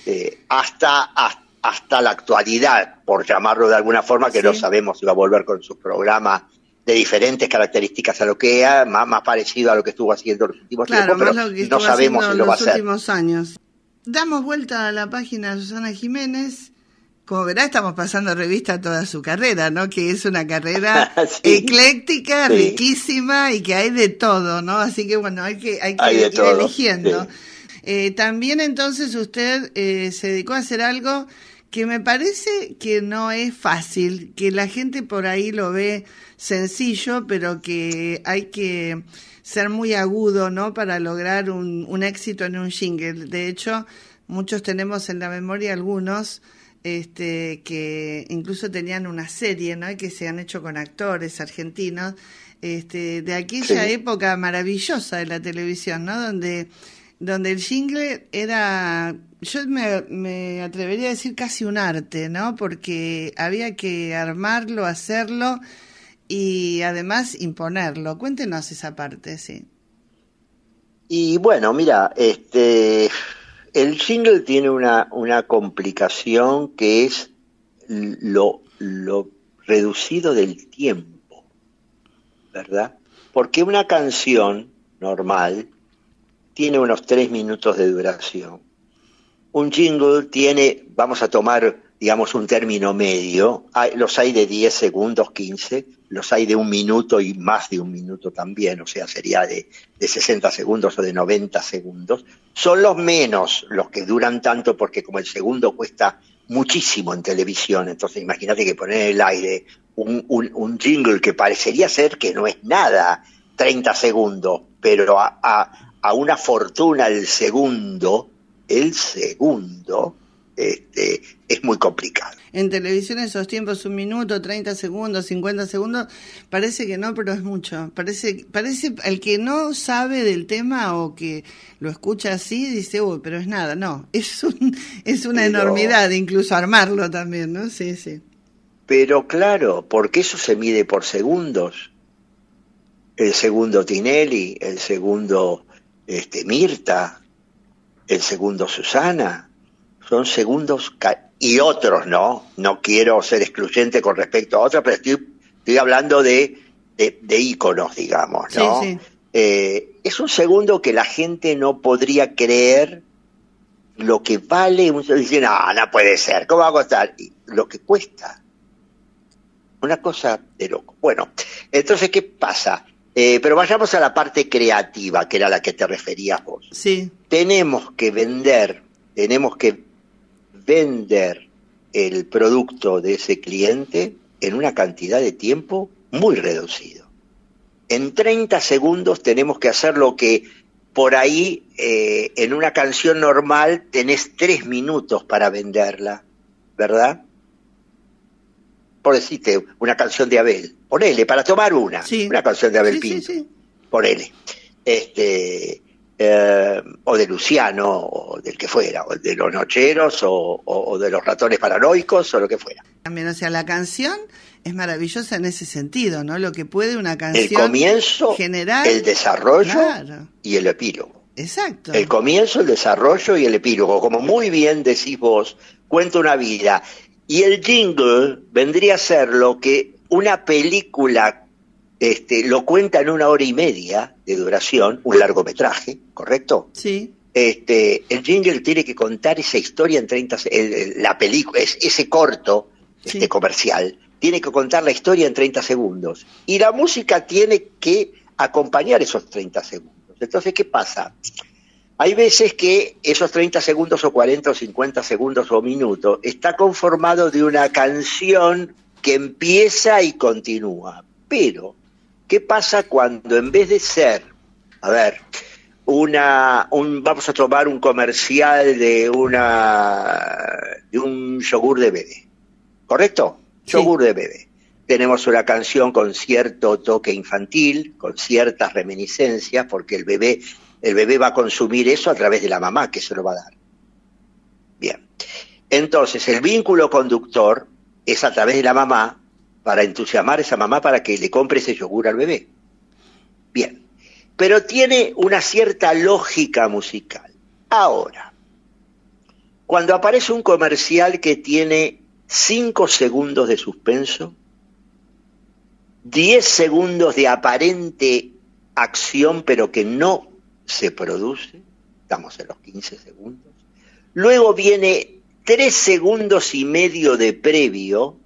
Hasta la actualidad, por llamarlo de alguna forma, que sí. No sabemos si va a volver con sus programas de diferentes características a lo que era, más parecido a lo que estuvo haciendo en los últimos tiempos, pero no sabemos si lo va a hacer. Últimos años. damos vuelta a la página de Susana Jiménez. Como verá, estamos pasando revista a toda su carrera, ¿no? Que es una carrera sí, ecléctica, sí, riquísima y que hay de todo, ¿no? Así que bueno, hay que ir todo, eligiendo. Sí. También entonces usted se dedicó a hacer algo que me parece que no es fácil, que la gente por ahí lo ve sencillo, pero que hay que ser muy agudo, ¿no? Para lograr un éxito en un jingle. De hecho, muchos tenemos en la memoria algunos que incluso tenían una serie, ¿no? Y que se han hecho con actores argentinos, de aquella época maravillosa de la televisión, ¿no? Donde el jingle era, yo me atrevería a decir casi un arte, ¿no? Porque había que armarlo, hacerlo y además imponerlo. Cuéntenos esa parte, sí. Y bueno, mira, el jingle tiene una complicación que es lo reducido del tiempo, ¿verdad? Porque una canción normal tiene unos 3 minutos de duración. Un jingle tiene, vamos a tomar, digamos, un término medio, los hay de 10 segundos, 15, los hay de 1 minuto y más de 1 minuto también, o sea, sería de 60 segundos o de 90 segundos. Son los menos los que duran tanto porque como el segundo cuesta muchísimo en televisión, entonces imagínate que poner en el aire un jingle que parecería ser que no es nada, 30 segundos, pero a una fortuna el segundo es muy complicado. En televisión esos tiempos, 1 minuto, 30 segundos, 50 segundos, parece que no, pero es mucho. Parece el que no sabe del tema o que lo escucha así, dice, pero es nada. No, es una enormidad, incluso armarlo también, ¿no? Sí, sí. Pero claro, porque eso se mide por segundos. El segundo Tinelli, el segundo Mirta, el segundo Susana, son segundos y otros no quiero ser excluyente con respecto a otros, pero estoy hablando de íconos, digamos, ¿no? Sí, sí. Es un segundo que la gente no podría creer lo que vale, dice, no puede ser, ¿cómo va a costar? Y lo que cuesta, una cosa de loco. Bueno, entonces, ¿qué pasa? Pero vayamos a la parte creativa, que era la que te referías vos. Sí. Tenemos que vender el producto de ese cliente en una cantidad de tiempo muy reducido. En 30 segundos tenemos que hacer lo que por ahí en una canción normal tenés 3 minutos para venderla, ¿verdad? Por decirte, una canción de Abel, ponele, para tomar una canción de Abel Pinto, ponele, o de Luciano, o del que fuera, o de los Nocheros, o de los Ratones Paranoicos, o lo que fuera. También, o sea, la canción es maravillosa en ese sentido, ¿no? Lo que puede una canción el comienzo, generar, el desarrollo y el epílogo. Exacto. El comienzo, el desarrollo y el epílogo, como muy bien decís vos, cuenta una vida. Y el jingle vendría a ser lo que una película lo cuenta en 1 hora y media de duración, un largometraje, ¿correcto? Sí. El jingle tiene que contar esa historia en 30 la película, ese corto comercial, tiene que contar la historia en 30 segundos. Y la música tiene que acompañar esos 30 segundos. Entonces, ¿qué pasa? Hay veces que esos 30 segundos o 40 o 50 segundos o minutos está conformado de una canción que empieza y continúa. Pero, ¿qué pasa cuando en vez de ser, vamos a tomar un comercial de un yogur de bebé, ¿correcto? Sí. Yogur de bebé. Tenemos una canción con cierto toque infantil, con ciertas reminiscencias, porque el bebé va a consumir eso a través de la mamá que se lo va a dar. Bien. Entonces, el vínculo conductor es a través de la mamá, para entusiasmar a esa mamá para que le compre ese yogur al bebé. Bien. Pero tiene una cierta lógica musical. Ahora, cuando aparece un comercial que tiene 5 segundos de suspenso, 10 segundos de aparente acción, pero que no se produce, estamos en los 15 segundos, luego viene 3 segundos y medio de previo,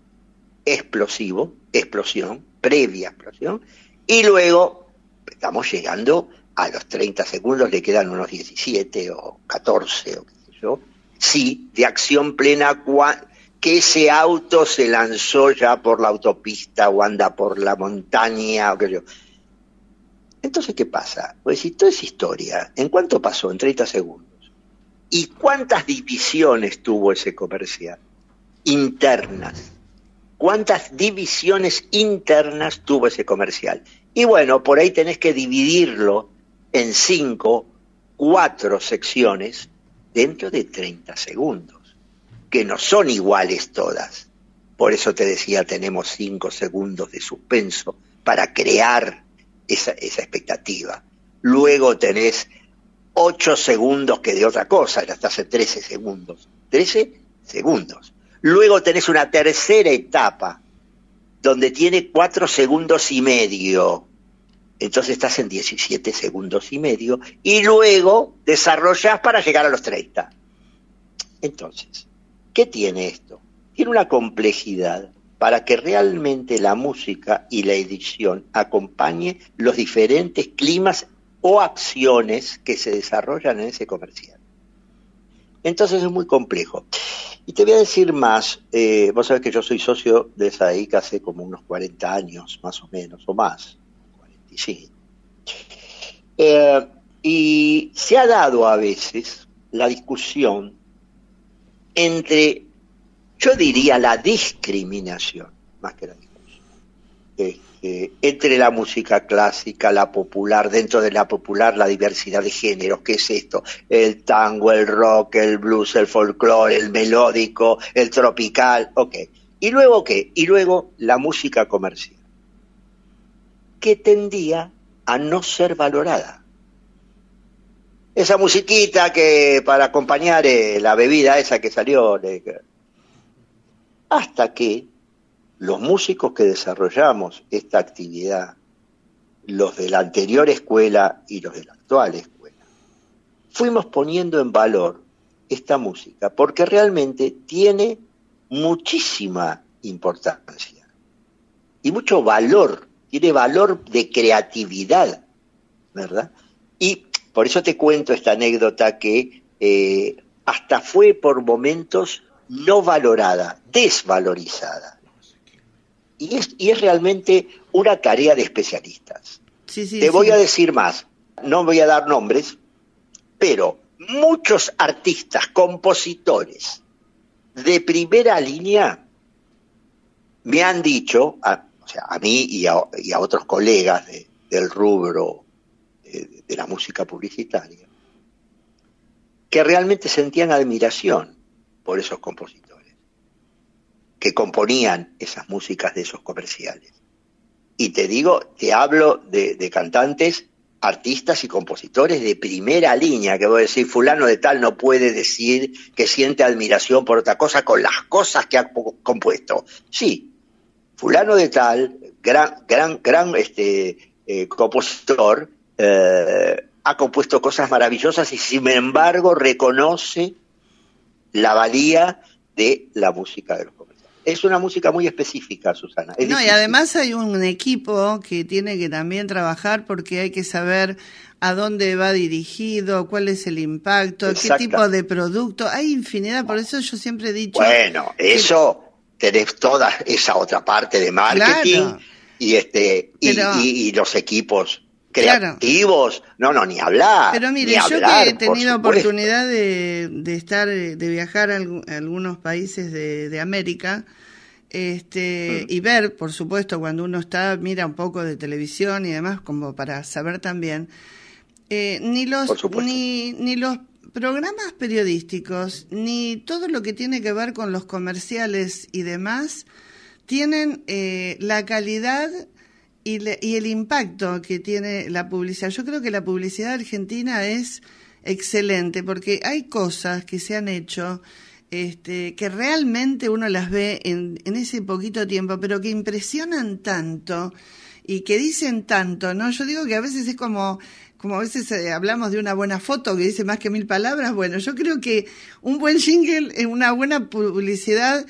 explosión, previa explosión, y luego estamos llegando a los 30 segundos, le quedan unos 17 o 14 o qué sé yo, sí, de acción plena, que ese auto se lanzó ya por la autopista o anda por la montaña o qué sé yo. Entonces, ¿qué pasa? Pues si toda esa historia, ¿en cuánto pasó? En 30 segundos. ¿Y cuántas divisiones tuvo ese comercial? Internas. ¿Cuántas divisiones internas tuvo ese comercial? Y bueno, por ahí tenés que dividirlo en 5, 4 secciones dentro de 30 segundos, que no son iguales todas. Por eso te decía, tenemos 5 segundos de suspenso para crear esa expectativa. Luego tenés 8 segundos que de otra cosa, ya estás en 13 segundos. 13 segundos. Luego tenés una tercera etapa, donde tiene 4 segundos y medio. Entonces estás en 17 segundos y medio, y luego desarrollás para llegar a los 30. Entonces, ¿qué tiene esto? Tiene una complejidad para que realmente la música y la edición acompañe los diferentes climas o acciones que se desarrollan en ese comercial. Entonces es muy complejo. Y te voy a decir más, vos sabés que yo soy socio de SAIC hace como unos 40 años, más o menos, o más, 45. Y se ha dado a veces la discusión entre, yo diría, la discriminación, más que la discusión, entre la música clásica, la popular, dentro de la popular la diversidad de géneros. ¿Qué es esto? El tango, el rock, el blues, el folclore, el melódico, el tropical, ok. ¿Y luego qué? Y luego la música comercial, que tendía a no ser valorada. Esa musiquita que para acompañar la bebida esa que salió, hasta que los músicos que desarrollamos esta actividad, los de la anterior escuela y los de la actual escuela, fuimos poniendo en valor esta música porque realmente tiene muchísima importancia y mucho valor, tiene valor de creatividad, ¿verdad? Y por eso te cuento esta anécdota que hasta fue por momentos no valorada, desvalorizada. Y es realmente una tarea de especialistas. Te voy a decir más, no voy a dar nombres, pero muchos artistas, compositores de primera línea me han dicho, a mí y a otros colegas del rubro de la música publicitaria, que realmente sentían admiración por esos compositores que componían esas músicas de esos comerciales. Y te hablo de cantantes, artistas y compositores de primera línea, que voy a decir, fulano de tal no puede decir que siente admiración por otra cosa con las cosas que ha compuesto. Sí, fulano de tal, gran compositor, ha compuesto cosas maravillosas y sin embargo reconoce la valía de la música de los comerciales. Es una música muy específica, Susana. Y además hay un equipo que tiene que también trabajar porque hay que saber a dónde va dirigido, cuál es el impacto, qué tipo de producto. Hay infinidad, por eso yo siempre he dicho... Bueno, eso tenés toda esa otra parte de marketing, claro. y los equipos creativos, claro. ni hablar. Pero mire, yo que he tenido oportunidad de viajar a algunos países de América, y ver, por supuesto, cuando uno mira un poco de televisión y demás, como para saber también, ni los programas periodísticos, ni todo lo que tiene que ver con los comerciales y demás, tienen la calidad y el impacto que tiene la publicidad. Yo creo que la publicidad argentina es excelente, porque hay cosas que se han hecho que realmente uno las ve en ese poquito tiempo, pero que impresionan tanto y que dicen tanto, ¿no? Yo digo que a veces es como como a veces hablamos de una buena foto que dice más que 1000 palabras, bueno, yo creo que un buen jingle, una buena publicidad,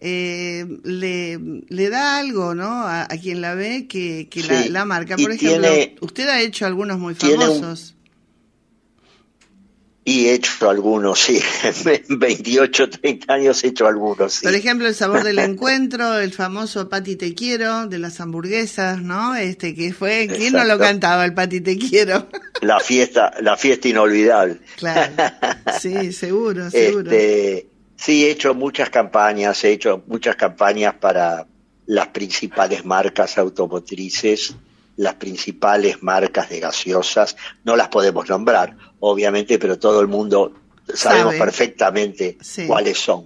le da algo, ¿no? A quien la ve que sí, la marca. Por ejemplo, usted ha hecho algunos muy famosos. Y he hecho algunos, sí. En 28, 30 años he hecho algunos, sí. Por ejemplo, El sabor del encuentro, el famoso Pati te quiero, de las hamburguesas, ¿no? Que fue, ¿quién no lo cantaba, el Pati te quiero? La fiesta inolvidable. Claro, sí, seguro. Sí, he hecho muchas campañas para las principales marcas automotrices, las principales marcas de gaseosas, no las podemos nombrar, obviamente, pero todo el mundo sabemos perfectamente cuáles son.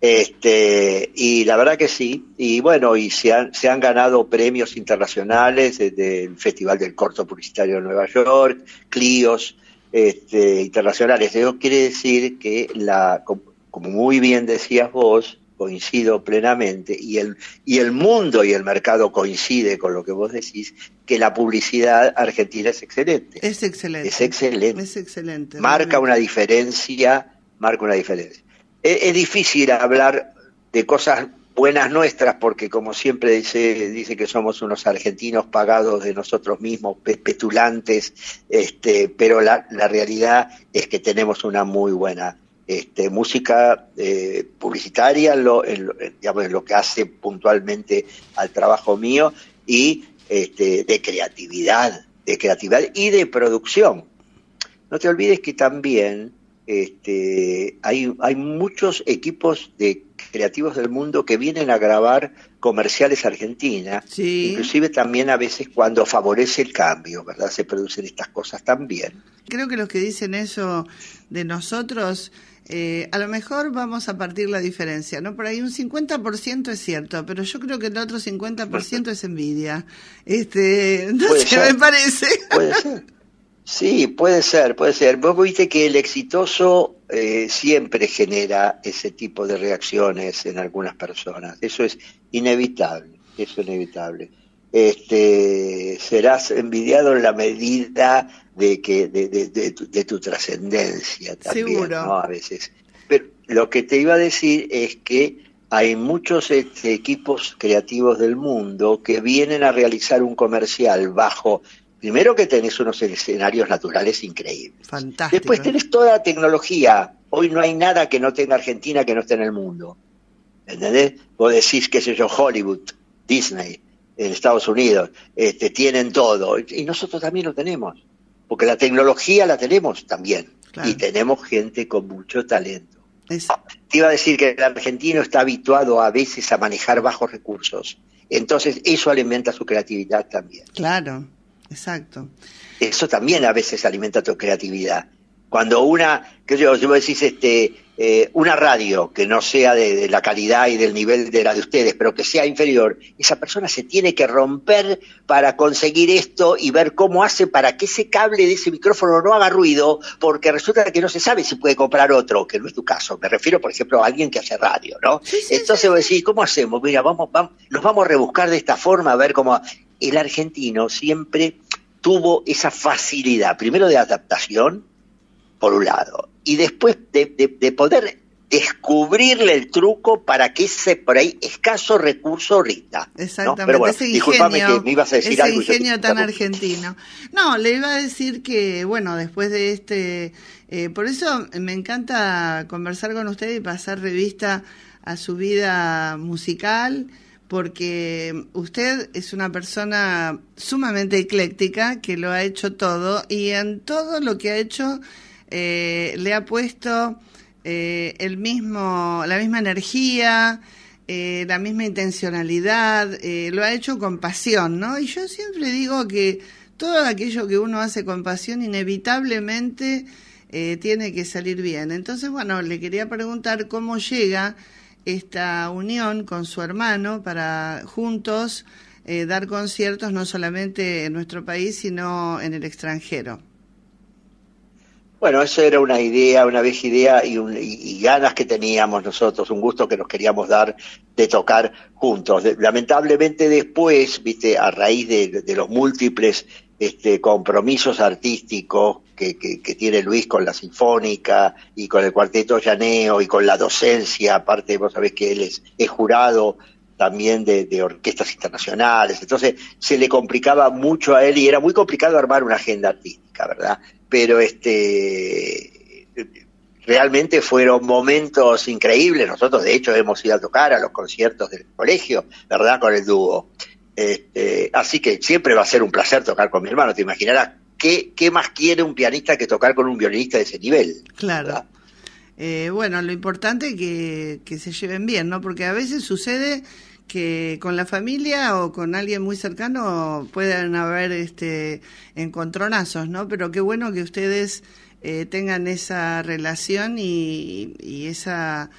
Y la verdad que sí, y bueno, y se han ganado premios internacionales desde el Festival del Corto Publicitario de Nueva York, Clios internacionales. Eso quiere decir que como muy bien decías vos, coincido plenamente, y el mundo y el mercado coincide con lo que vos decís, que la publicidad argentina es excelente. Es excelente. Es excelente. Marca una diferencia. Es difícil hablar de cosas buenas nuestras, porque como siempre dice que somos unos argentinos pagados de nosotros mismos, petulantes, pero la realidad es que tenemos una muy buena música publicitaria en lo que hace puntualmente al trabajo mío, y de creatividad y de producción. No te olvides que también hay muchos equipos de creativos del mundo que vienen a grabar comerciales a Argentina, sí. Inclusive también a veces cuando favorece el cambio, ¿verdad? Se producen estas cosas también. Creo que los que dicen eso de nosotros, a lo mejor vamos a partir la diferencia, ¿no? Por ahí un 50% es cierto, pero yo creo que el otro 50% es envidia. Entonces me parece. Puede ser. Sí, puede ser. Vos viste que el exitoso siempre genera ese tipo de reacciones en algunas personas. Eso es inevitable. Serás envidiado en la medida de tu trascendencia también, seguro, ¿no? A veces. Pero lo que te iba a decir es que hay muchos equipos creativos del mundo que vienen a realizar un comercial bajo. Primero que tenés unos escenarios naturales increíbles. Fantástico. Después tenés toda la tecnología. Hoy no hay nada que no tenga Argentina que no esté en el mundo. ¿Entendés? Vos decís, qué sé yo, Hollywood, Disney, en Estados Unidos, tienen todo. Y nosotros también lo tenemos. Porque la tecnología la tenemos también. Claro. Y tenemos gente con mucho talento. Te iba a decir que el argentino está habituado a veces a manejar bajos recursos. Entonces eso alimenta su creatividad también. Claro. Exacto. Eso también a veces alimenta tu creatividad. Cuando vos decís una radio que no sea de la calidad y del nivel de la de ustedes, pero que sea inferior, esa persona se tiene que romper para conseguir esto y ver cómo hace para que ese cable de ese micrófono no haga ruido, porque resulta que no se sabe si puede comprar otro, que no es tu caso. Me refiero, por ejemplo, a alguien que hace radio, ¿no? Sí, entonces vos decís, ¿cómo hacemos? Mira, nos vamos a rebuscar de esta forma, a ver cómo. El argentino siempre tuvo esa facilidad, primero de adaptación, por un lado, y después de poder descubrirle el truco para que ese por ahí escaso recurso rinda. Exactamente, ¿no? Pero bueno, disculpame que me ibas a decir algo. Ese ingenio tan argentino. No, le iba a decir que, bueno, después de por eso me encanta conversar con usted y pasar revista a su vida musical, porque usted es una persona sumamente ecléctica, que lo ha hecho todo, y en todo lo que ha hecho le ha puesto la misma energía, la misma intencionalidad, lo ha hecho con pasión, ¿no? Y yo siempre digo que todo aquello que uno hace con pasión inevitablemente tiene que salir bien. Entonces, bueno, le quería preguntar cómo llega esta unión con su hermano para juntos dar conciertos no solamente en nuestro país, sino en el extranjero. Bueno, eso era una vieja idea y ganas que teníamos nosotros, un gusto que nos queríamos dar de tocar juntos. Lamentablemente después, viste, a raíz de los múltiples compromisos artísticos que tiene Luis con la Sinfónica y con el Cuarteto Llaneo y con la docencia, aparte vos sabés que él es jurado también de orquestas internacionales, entonces se le complicaba mucho a él y era muy complicado armar una agenda artística, ¿verdad? Pero realmente fueron momentos increíbles. Nosotros de hecho hemos ido a tocar a los conciertos del colegio, ¿verdad? Con el dúo. Así que siempre va a ser un placer tocar con mi hermano. Te imaginarás qué más quiere un pianista que tocar con un violinista de ese nivel. Claro. Bueno, lo importante es que se lleven bien, ¿no? Porque a veces sucede que con la familia o con alguien muy cercano pueden haber encontronazos, ¿no? Pero qué bueno que ustedes tengan esa relación y esa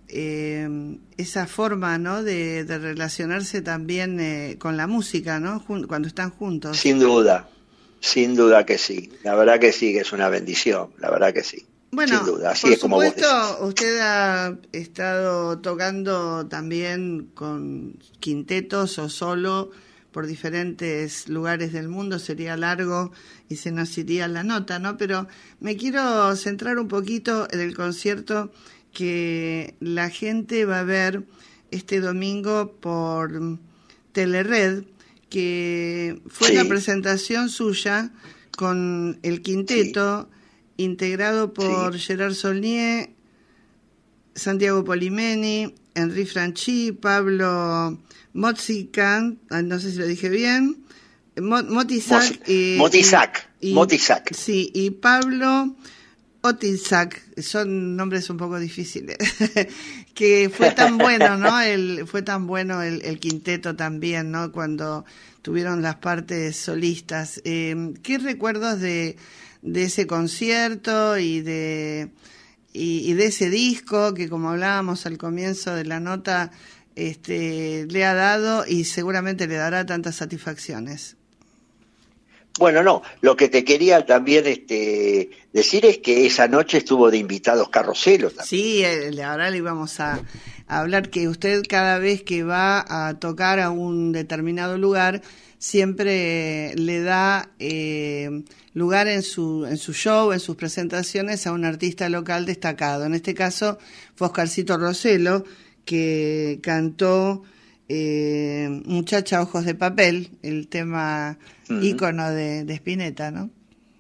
forma, ¿no? de relacionarse también con la música, ¿no? Cuando están juntos. Sin duda que sí. La verdad que sí, que es una bendición. La verdad que sí. Bueno, sin duda, así por es como supuesto, vos decís. usted ha estado tocando también con quintetos o solo por diferentes lugares del mundo, sería largo y se nos iría la nota, ¿no? Pero me quiero centrar un poquito en el concierto que la gente va a ver este domingo por Telered, que fue la presentación suya con el quinteto integrado por Gerard Saulnier, Santiago Polimeni, Henri Franchi, Pablo Motisac, no sé si lo dije bien, Motisac Motisac. Sí, y Pablo Otisac, son nombres un poco difíciles, que fue tan bueno, ¿no? Fue tan bueno el quinteto también, ¿no? Cuando tuvieron las partes solistas. ¿Qué recuerdos de ese concierto y de ese disco que, como hablábamos al comienzo de la nota, le ha dado y seguramente le dará tantas satisfacciones? Bueno, no, lo que te quería también decir es que esa noche estuvo de invitados Carroselo también. Sí, ahora le íbamos a hablar que usted cada vez que va a tocar a un determinado lugar siempre le da lugar en su show, en sus presentaciones, a un artista local destacado. En este caso fue Oscarcito Roselo, que cantó Muchacha Ojos de Papel, el tema ícono de Spinetta, ¿no?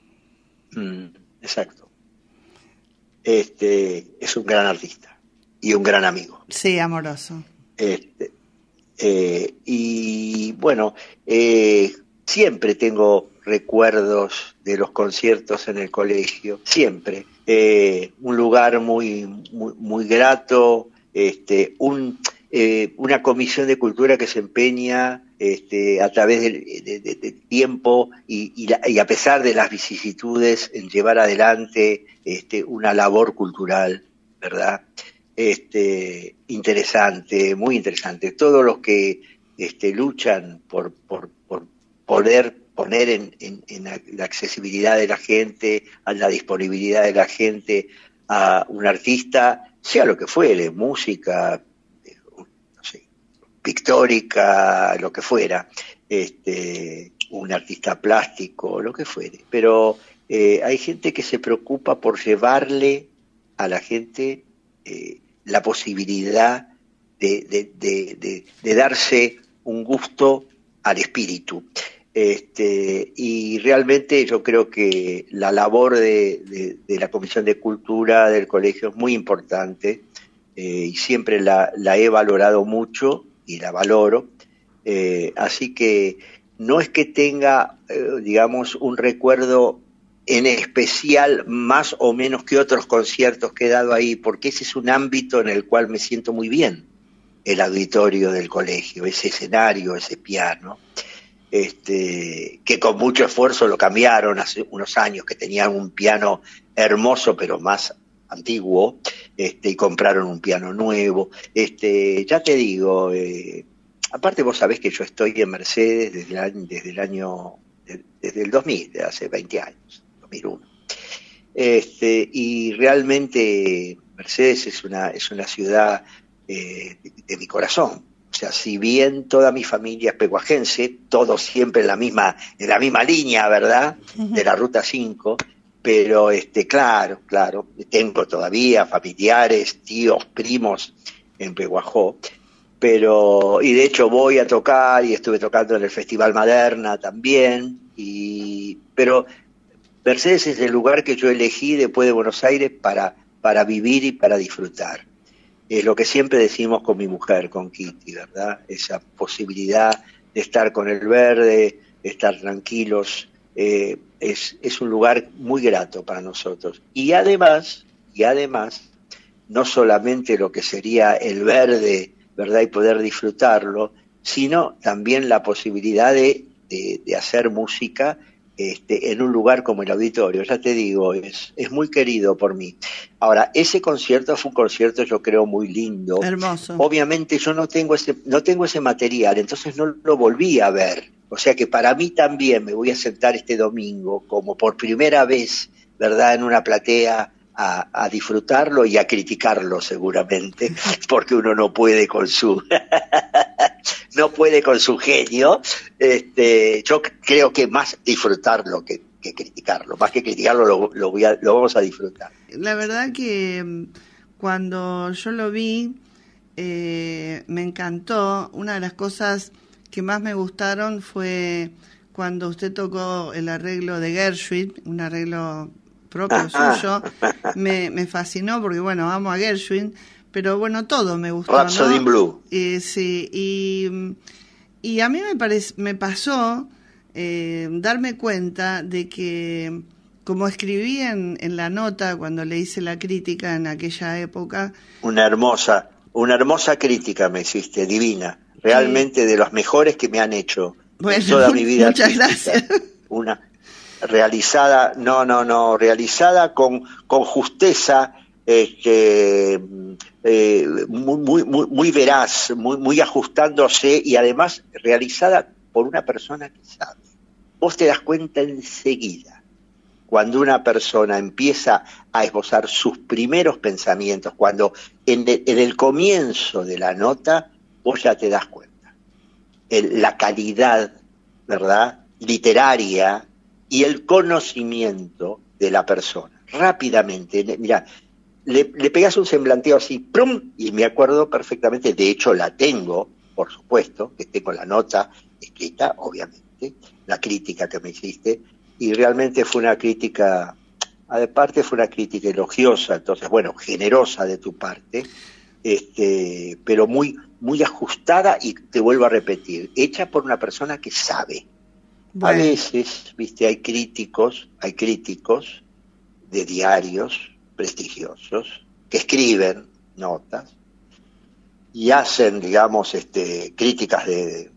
Exacto. Es un gran artista y un gran amigo. Sí, amoroso. Y bueno, siempre tengo recuerdos de los conciertos en el colegio, siempre. Un lugar muy grato, una comisión de cultura que se empeña a través del tiempo y a pesar de las vicisitudes en llevar adelante una labor cultural, ¿verdad? Interesante, muy interesante. Todos los que luchan por poder poner en la accesibilidad de la gente, a la disponibilidad de la gente, a un artista, sea lo que fuere, música, no sé, pictórica, lo que fuera, un artista plástico, lo que fuere. Pero hay gente que se preocupa por llevarle a la gente la posibilidad de darse un gusto al espíritu. Y realmente yo creo que la labor de la Comisión de Cultura del colegio es muy importante, y siempre la he valorado mucho y la valoro. Así que no es que tenga, digamos, un recuerdo en especial más o menos que otros conciertos que he dado ahí, porque ese es un ámbito en el cual me siento muy bien, el auditorio del colegio, ese escenario, ese piano, que con mucho esfuerzo lo cambiaron hace unos años, que tenían un piano hermoso pero más antiguo, y compraron un piano nuevo. Ya te digo, aparte vos sabés que yo estoy en Mercedes desde el 2000, desde hace 20 años. 2001. Y realmente Mercedes es una ciudad de mi corazón, sea, si bien toda mi familia es peguajense, todos siempre en la misma línea, ¿verdad? De la Ruta 5, pero claro, tengo todavía familiares, tíos, primos en Peguajó, y de hecho voy a tocar y estuve tocando en el Festival Maderna también, pero Mercedes es el lugar que yo elegí después de Buenos Aires para vivir y para disfrutar. Es lo que siempre decimos con mi mujer, con Kitty, ¿verdad? Esa posibilidad de estar con el verde, de estar tranquilos, es un lugar muy grato para nosotros. Y además, no solamente lo que sería el verde, ¿verdad? Y poder disfrutarlo, sino también la posibilidad de hacer música en un lugar como el auditorio. Ya te digo, es muy querido por mí. Ahora, ese concierto fue un concierto, yo creo, muy lindo. Hermoso. Obviamente yo no tengo ese material, entonces no lo volví a ver. O sea que para mí también me voy a sentar este domingo, como por primera vez, ¿verdad?, en una platea, a disfrutarlo y a criticarlo seguramente, porque uno no puede con su genio. Yo creo que más disfrutarlo que criticarlo, más que criticarlo lo vamos a disfrutar. La verdad que cuando yo lo vi me encantó. Una de las cosas que más me gustaron fue cuando usted tocó el arreglo de Gershwin, un arreglo propio suyo. Me fascinó porque, bueno, amo a Gershwin, pero bueno, todo me gustó, Rhapsody in Blue. Sí, y a mí me pasó darme cuenta de que, como escribí en la nota cuando le hice la crítica en aquella época... Una hermosa crítica me hiciste, divina, realmente de los mejores que me han hecho en toda mi vida. Muchas gracias. Realizada con justeza, muy veraz, muy ajustándose, y además realizada por una persona que sabe. Vos te das cuenta enseguida cuando una persona empieza a esbozar sus primeros pensamientos, cuando en el comienzo de la nota vos ya te das cuenta. La calidad, ¿verdad?, literaria y el conocimiento de la persona. Rápidamente, mira, le pegas un semblanteo así, ¡prum!, y me acuerdo perfectamente, de hecho la tengo, por supuesto, que tengo la nota escrita, obviamente, la crítica que me hiciste, y realmente fue una crítica, aparte fue una crítica elogiosa, entonces, bueno, generosa de tu parte, pero muy ajustada, y te vuelvo a repetir, hecha por una persona que sabe. Bueno. A veces, viste, hay críticos de diarios prestigiosos que escriben notas y hacen, digamos, críticas de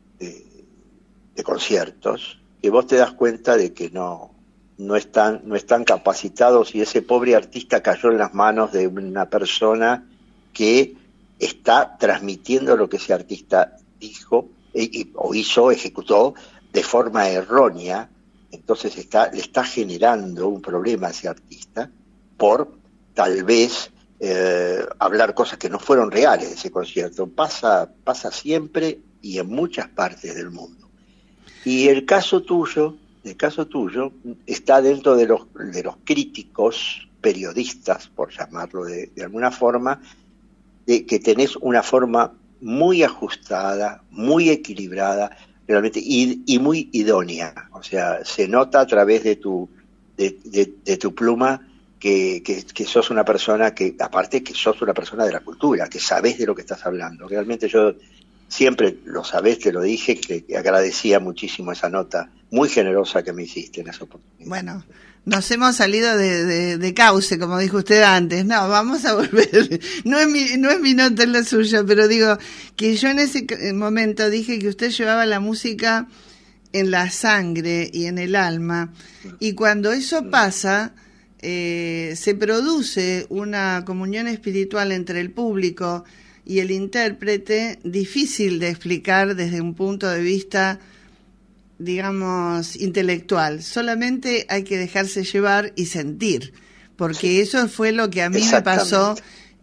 conciertos, que vos te das cuenta de que no están capacitados, y ese pobre artista cayó en las manos de una persona que está transmitiendo lo que ese artista dijo o hizo, ejecutó de forma errónea. Entonces le está generando un problema a ese artista por tal vez hablar cosas que no fueron reales de ese concierto. Pasa siempre y en muchas partes del mundo. Y el caso tuyo está dentro de los críticos, periodistas, por llamarlo de alguna forma, de que tenés una forma muy ajustada, muy equilibrada, realmente, y muy idónea. O sea, se nota a través de tu pluma que sos una persona aparte que sos una persona de la cultura, que sabés de lo que estás hablando. Realmente yo siempre lo sabés, te lo dije, que agradecía muchísimo esa nota muy generosa que me hiciste en esa oportunidad. Bueno, nos hemos salido de cauce, como dijo usted antes. No, vamos a volver. No es mi nota, es la suya, pero digo que yo en ese momento dije que usted llevaba la música en la sangre y en el alma, y cuando eso pasa, se produce una comunión espiritual entre el público y el intérprete, difícil de explicar desde un punto de vista, digamos, intelectual. Solamente hay que dejarse llevar y sentir, porque eso fue lo que a mí me pasó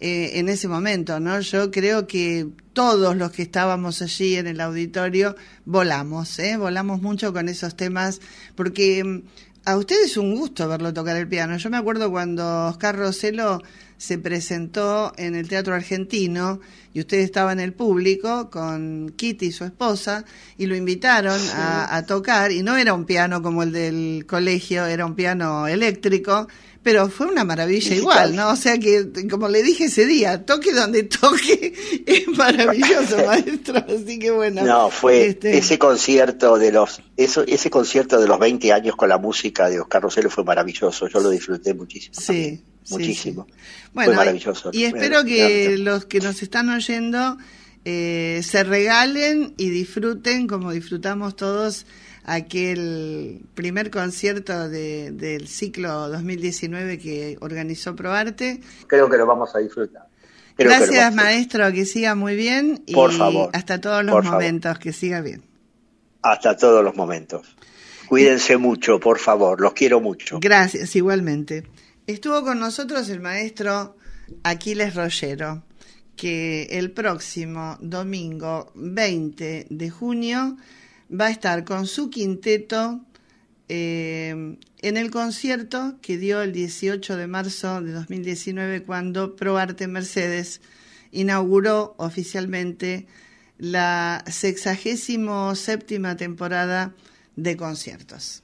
en ese momento, ¿no? Yo creo que todos los que estábamos allí en el auditorio volamos mucho con esos temas, porque a ustedes es un gusto verlo tocar el piano. Yo me acuerdo cuando Oscar Rossello se presentó en el Teatro Argentino y usted estaba en el público con Kitty, su esposa, y lo invitaron a tocar, y no era un piano como el del colegio, era un piano eléctrico, pero fue una maravilla igual, ¿no? O sea que, como le dije ese día, toque donde toque, es maravilloso, maestro, así que bueno. No, fue ese concierto de los 20 años con la música de Oscar Rossello fue maravilloso, yo lo disfruté muchísimo. Sí. Muchísimo. Sí. Bueno, fue maravilloso. Y espero que los que nos están oyendo se regalen y disfruten como disfrutamos todos aquel primer concierto del ciclo 2019 que organizó ProArte. Creo que lo vamos a disfrutar. Gracias, maestro, que siga muy bien y por favor, hasta todos los momentos, que siga bien. Hasta todos los momentos. Cuídense mucho, por favor, los quiero mucho. Gracias, igualmente. Estuvo con nosotros el maestro Aquiles Rollero, que el próximo domingo 20 de junio va a estar con su quinteto en el concierto que dio el 18 de marzo de 2019 cuando ProArte Mercedes inauguró oficialmente la 67ª temporada de conciertos.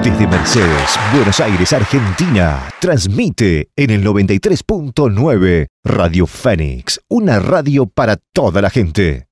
Desde Mercedes, Buenos Aires, Argentina, transmite en el 93.9 Radio Fénix, una radio para toda la gente.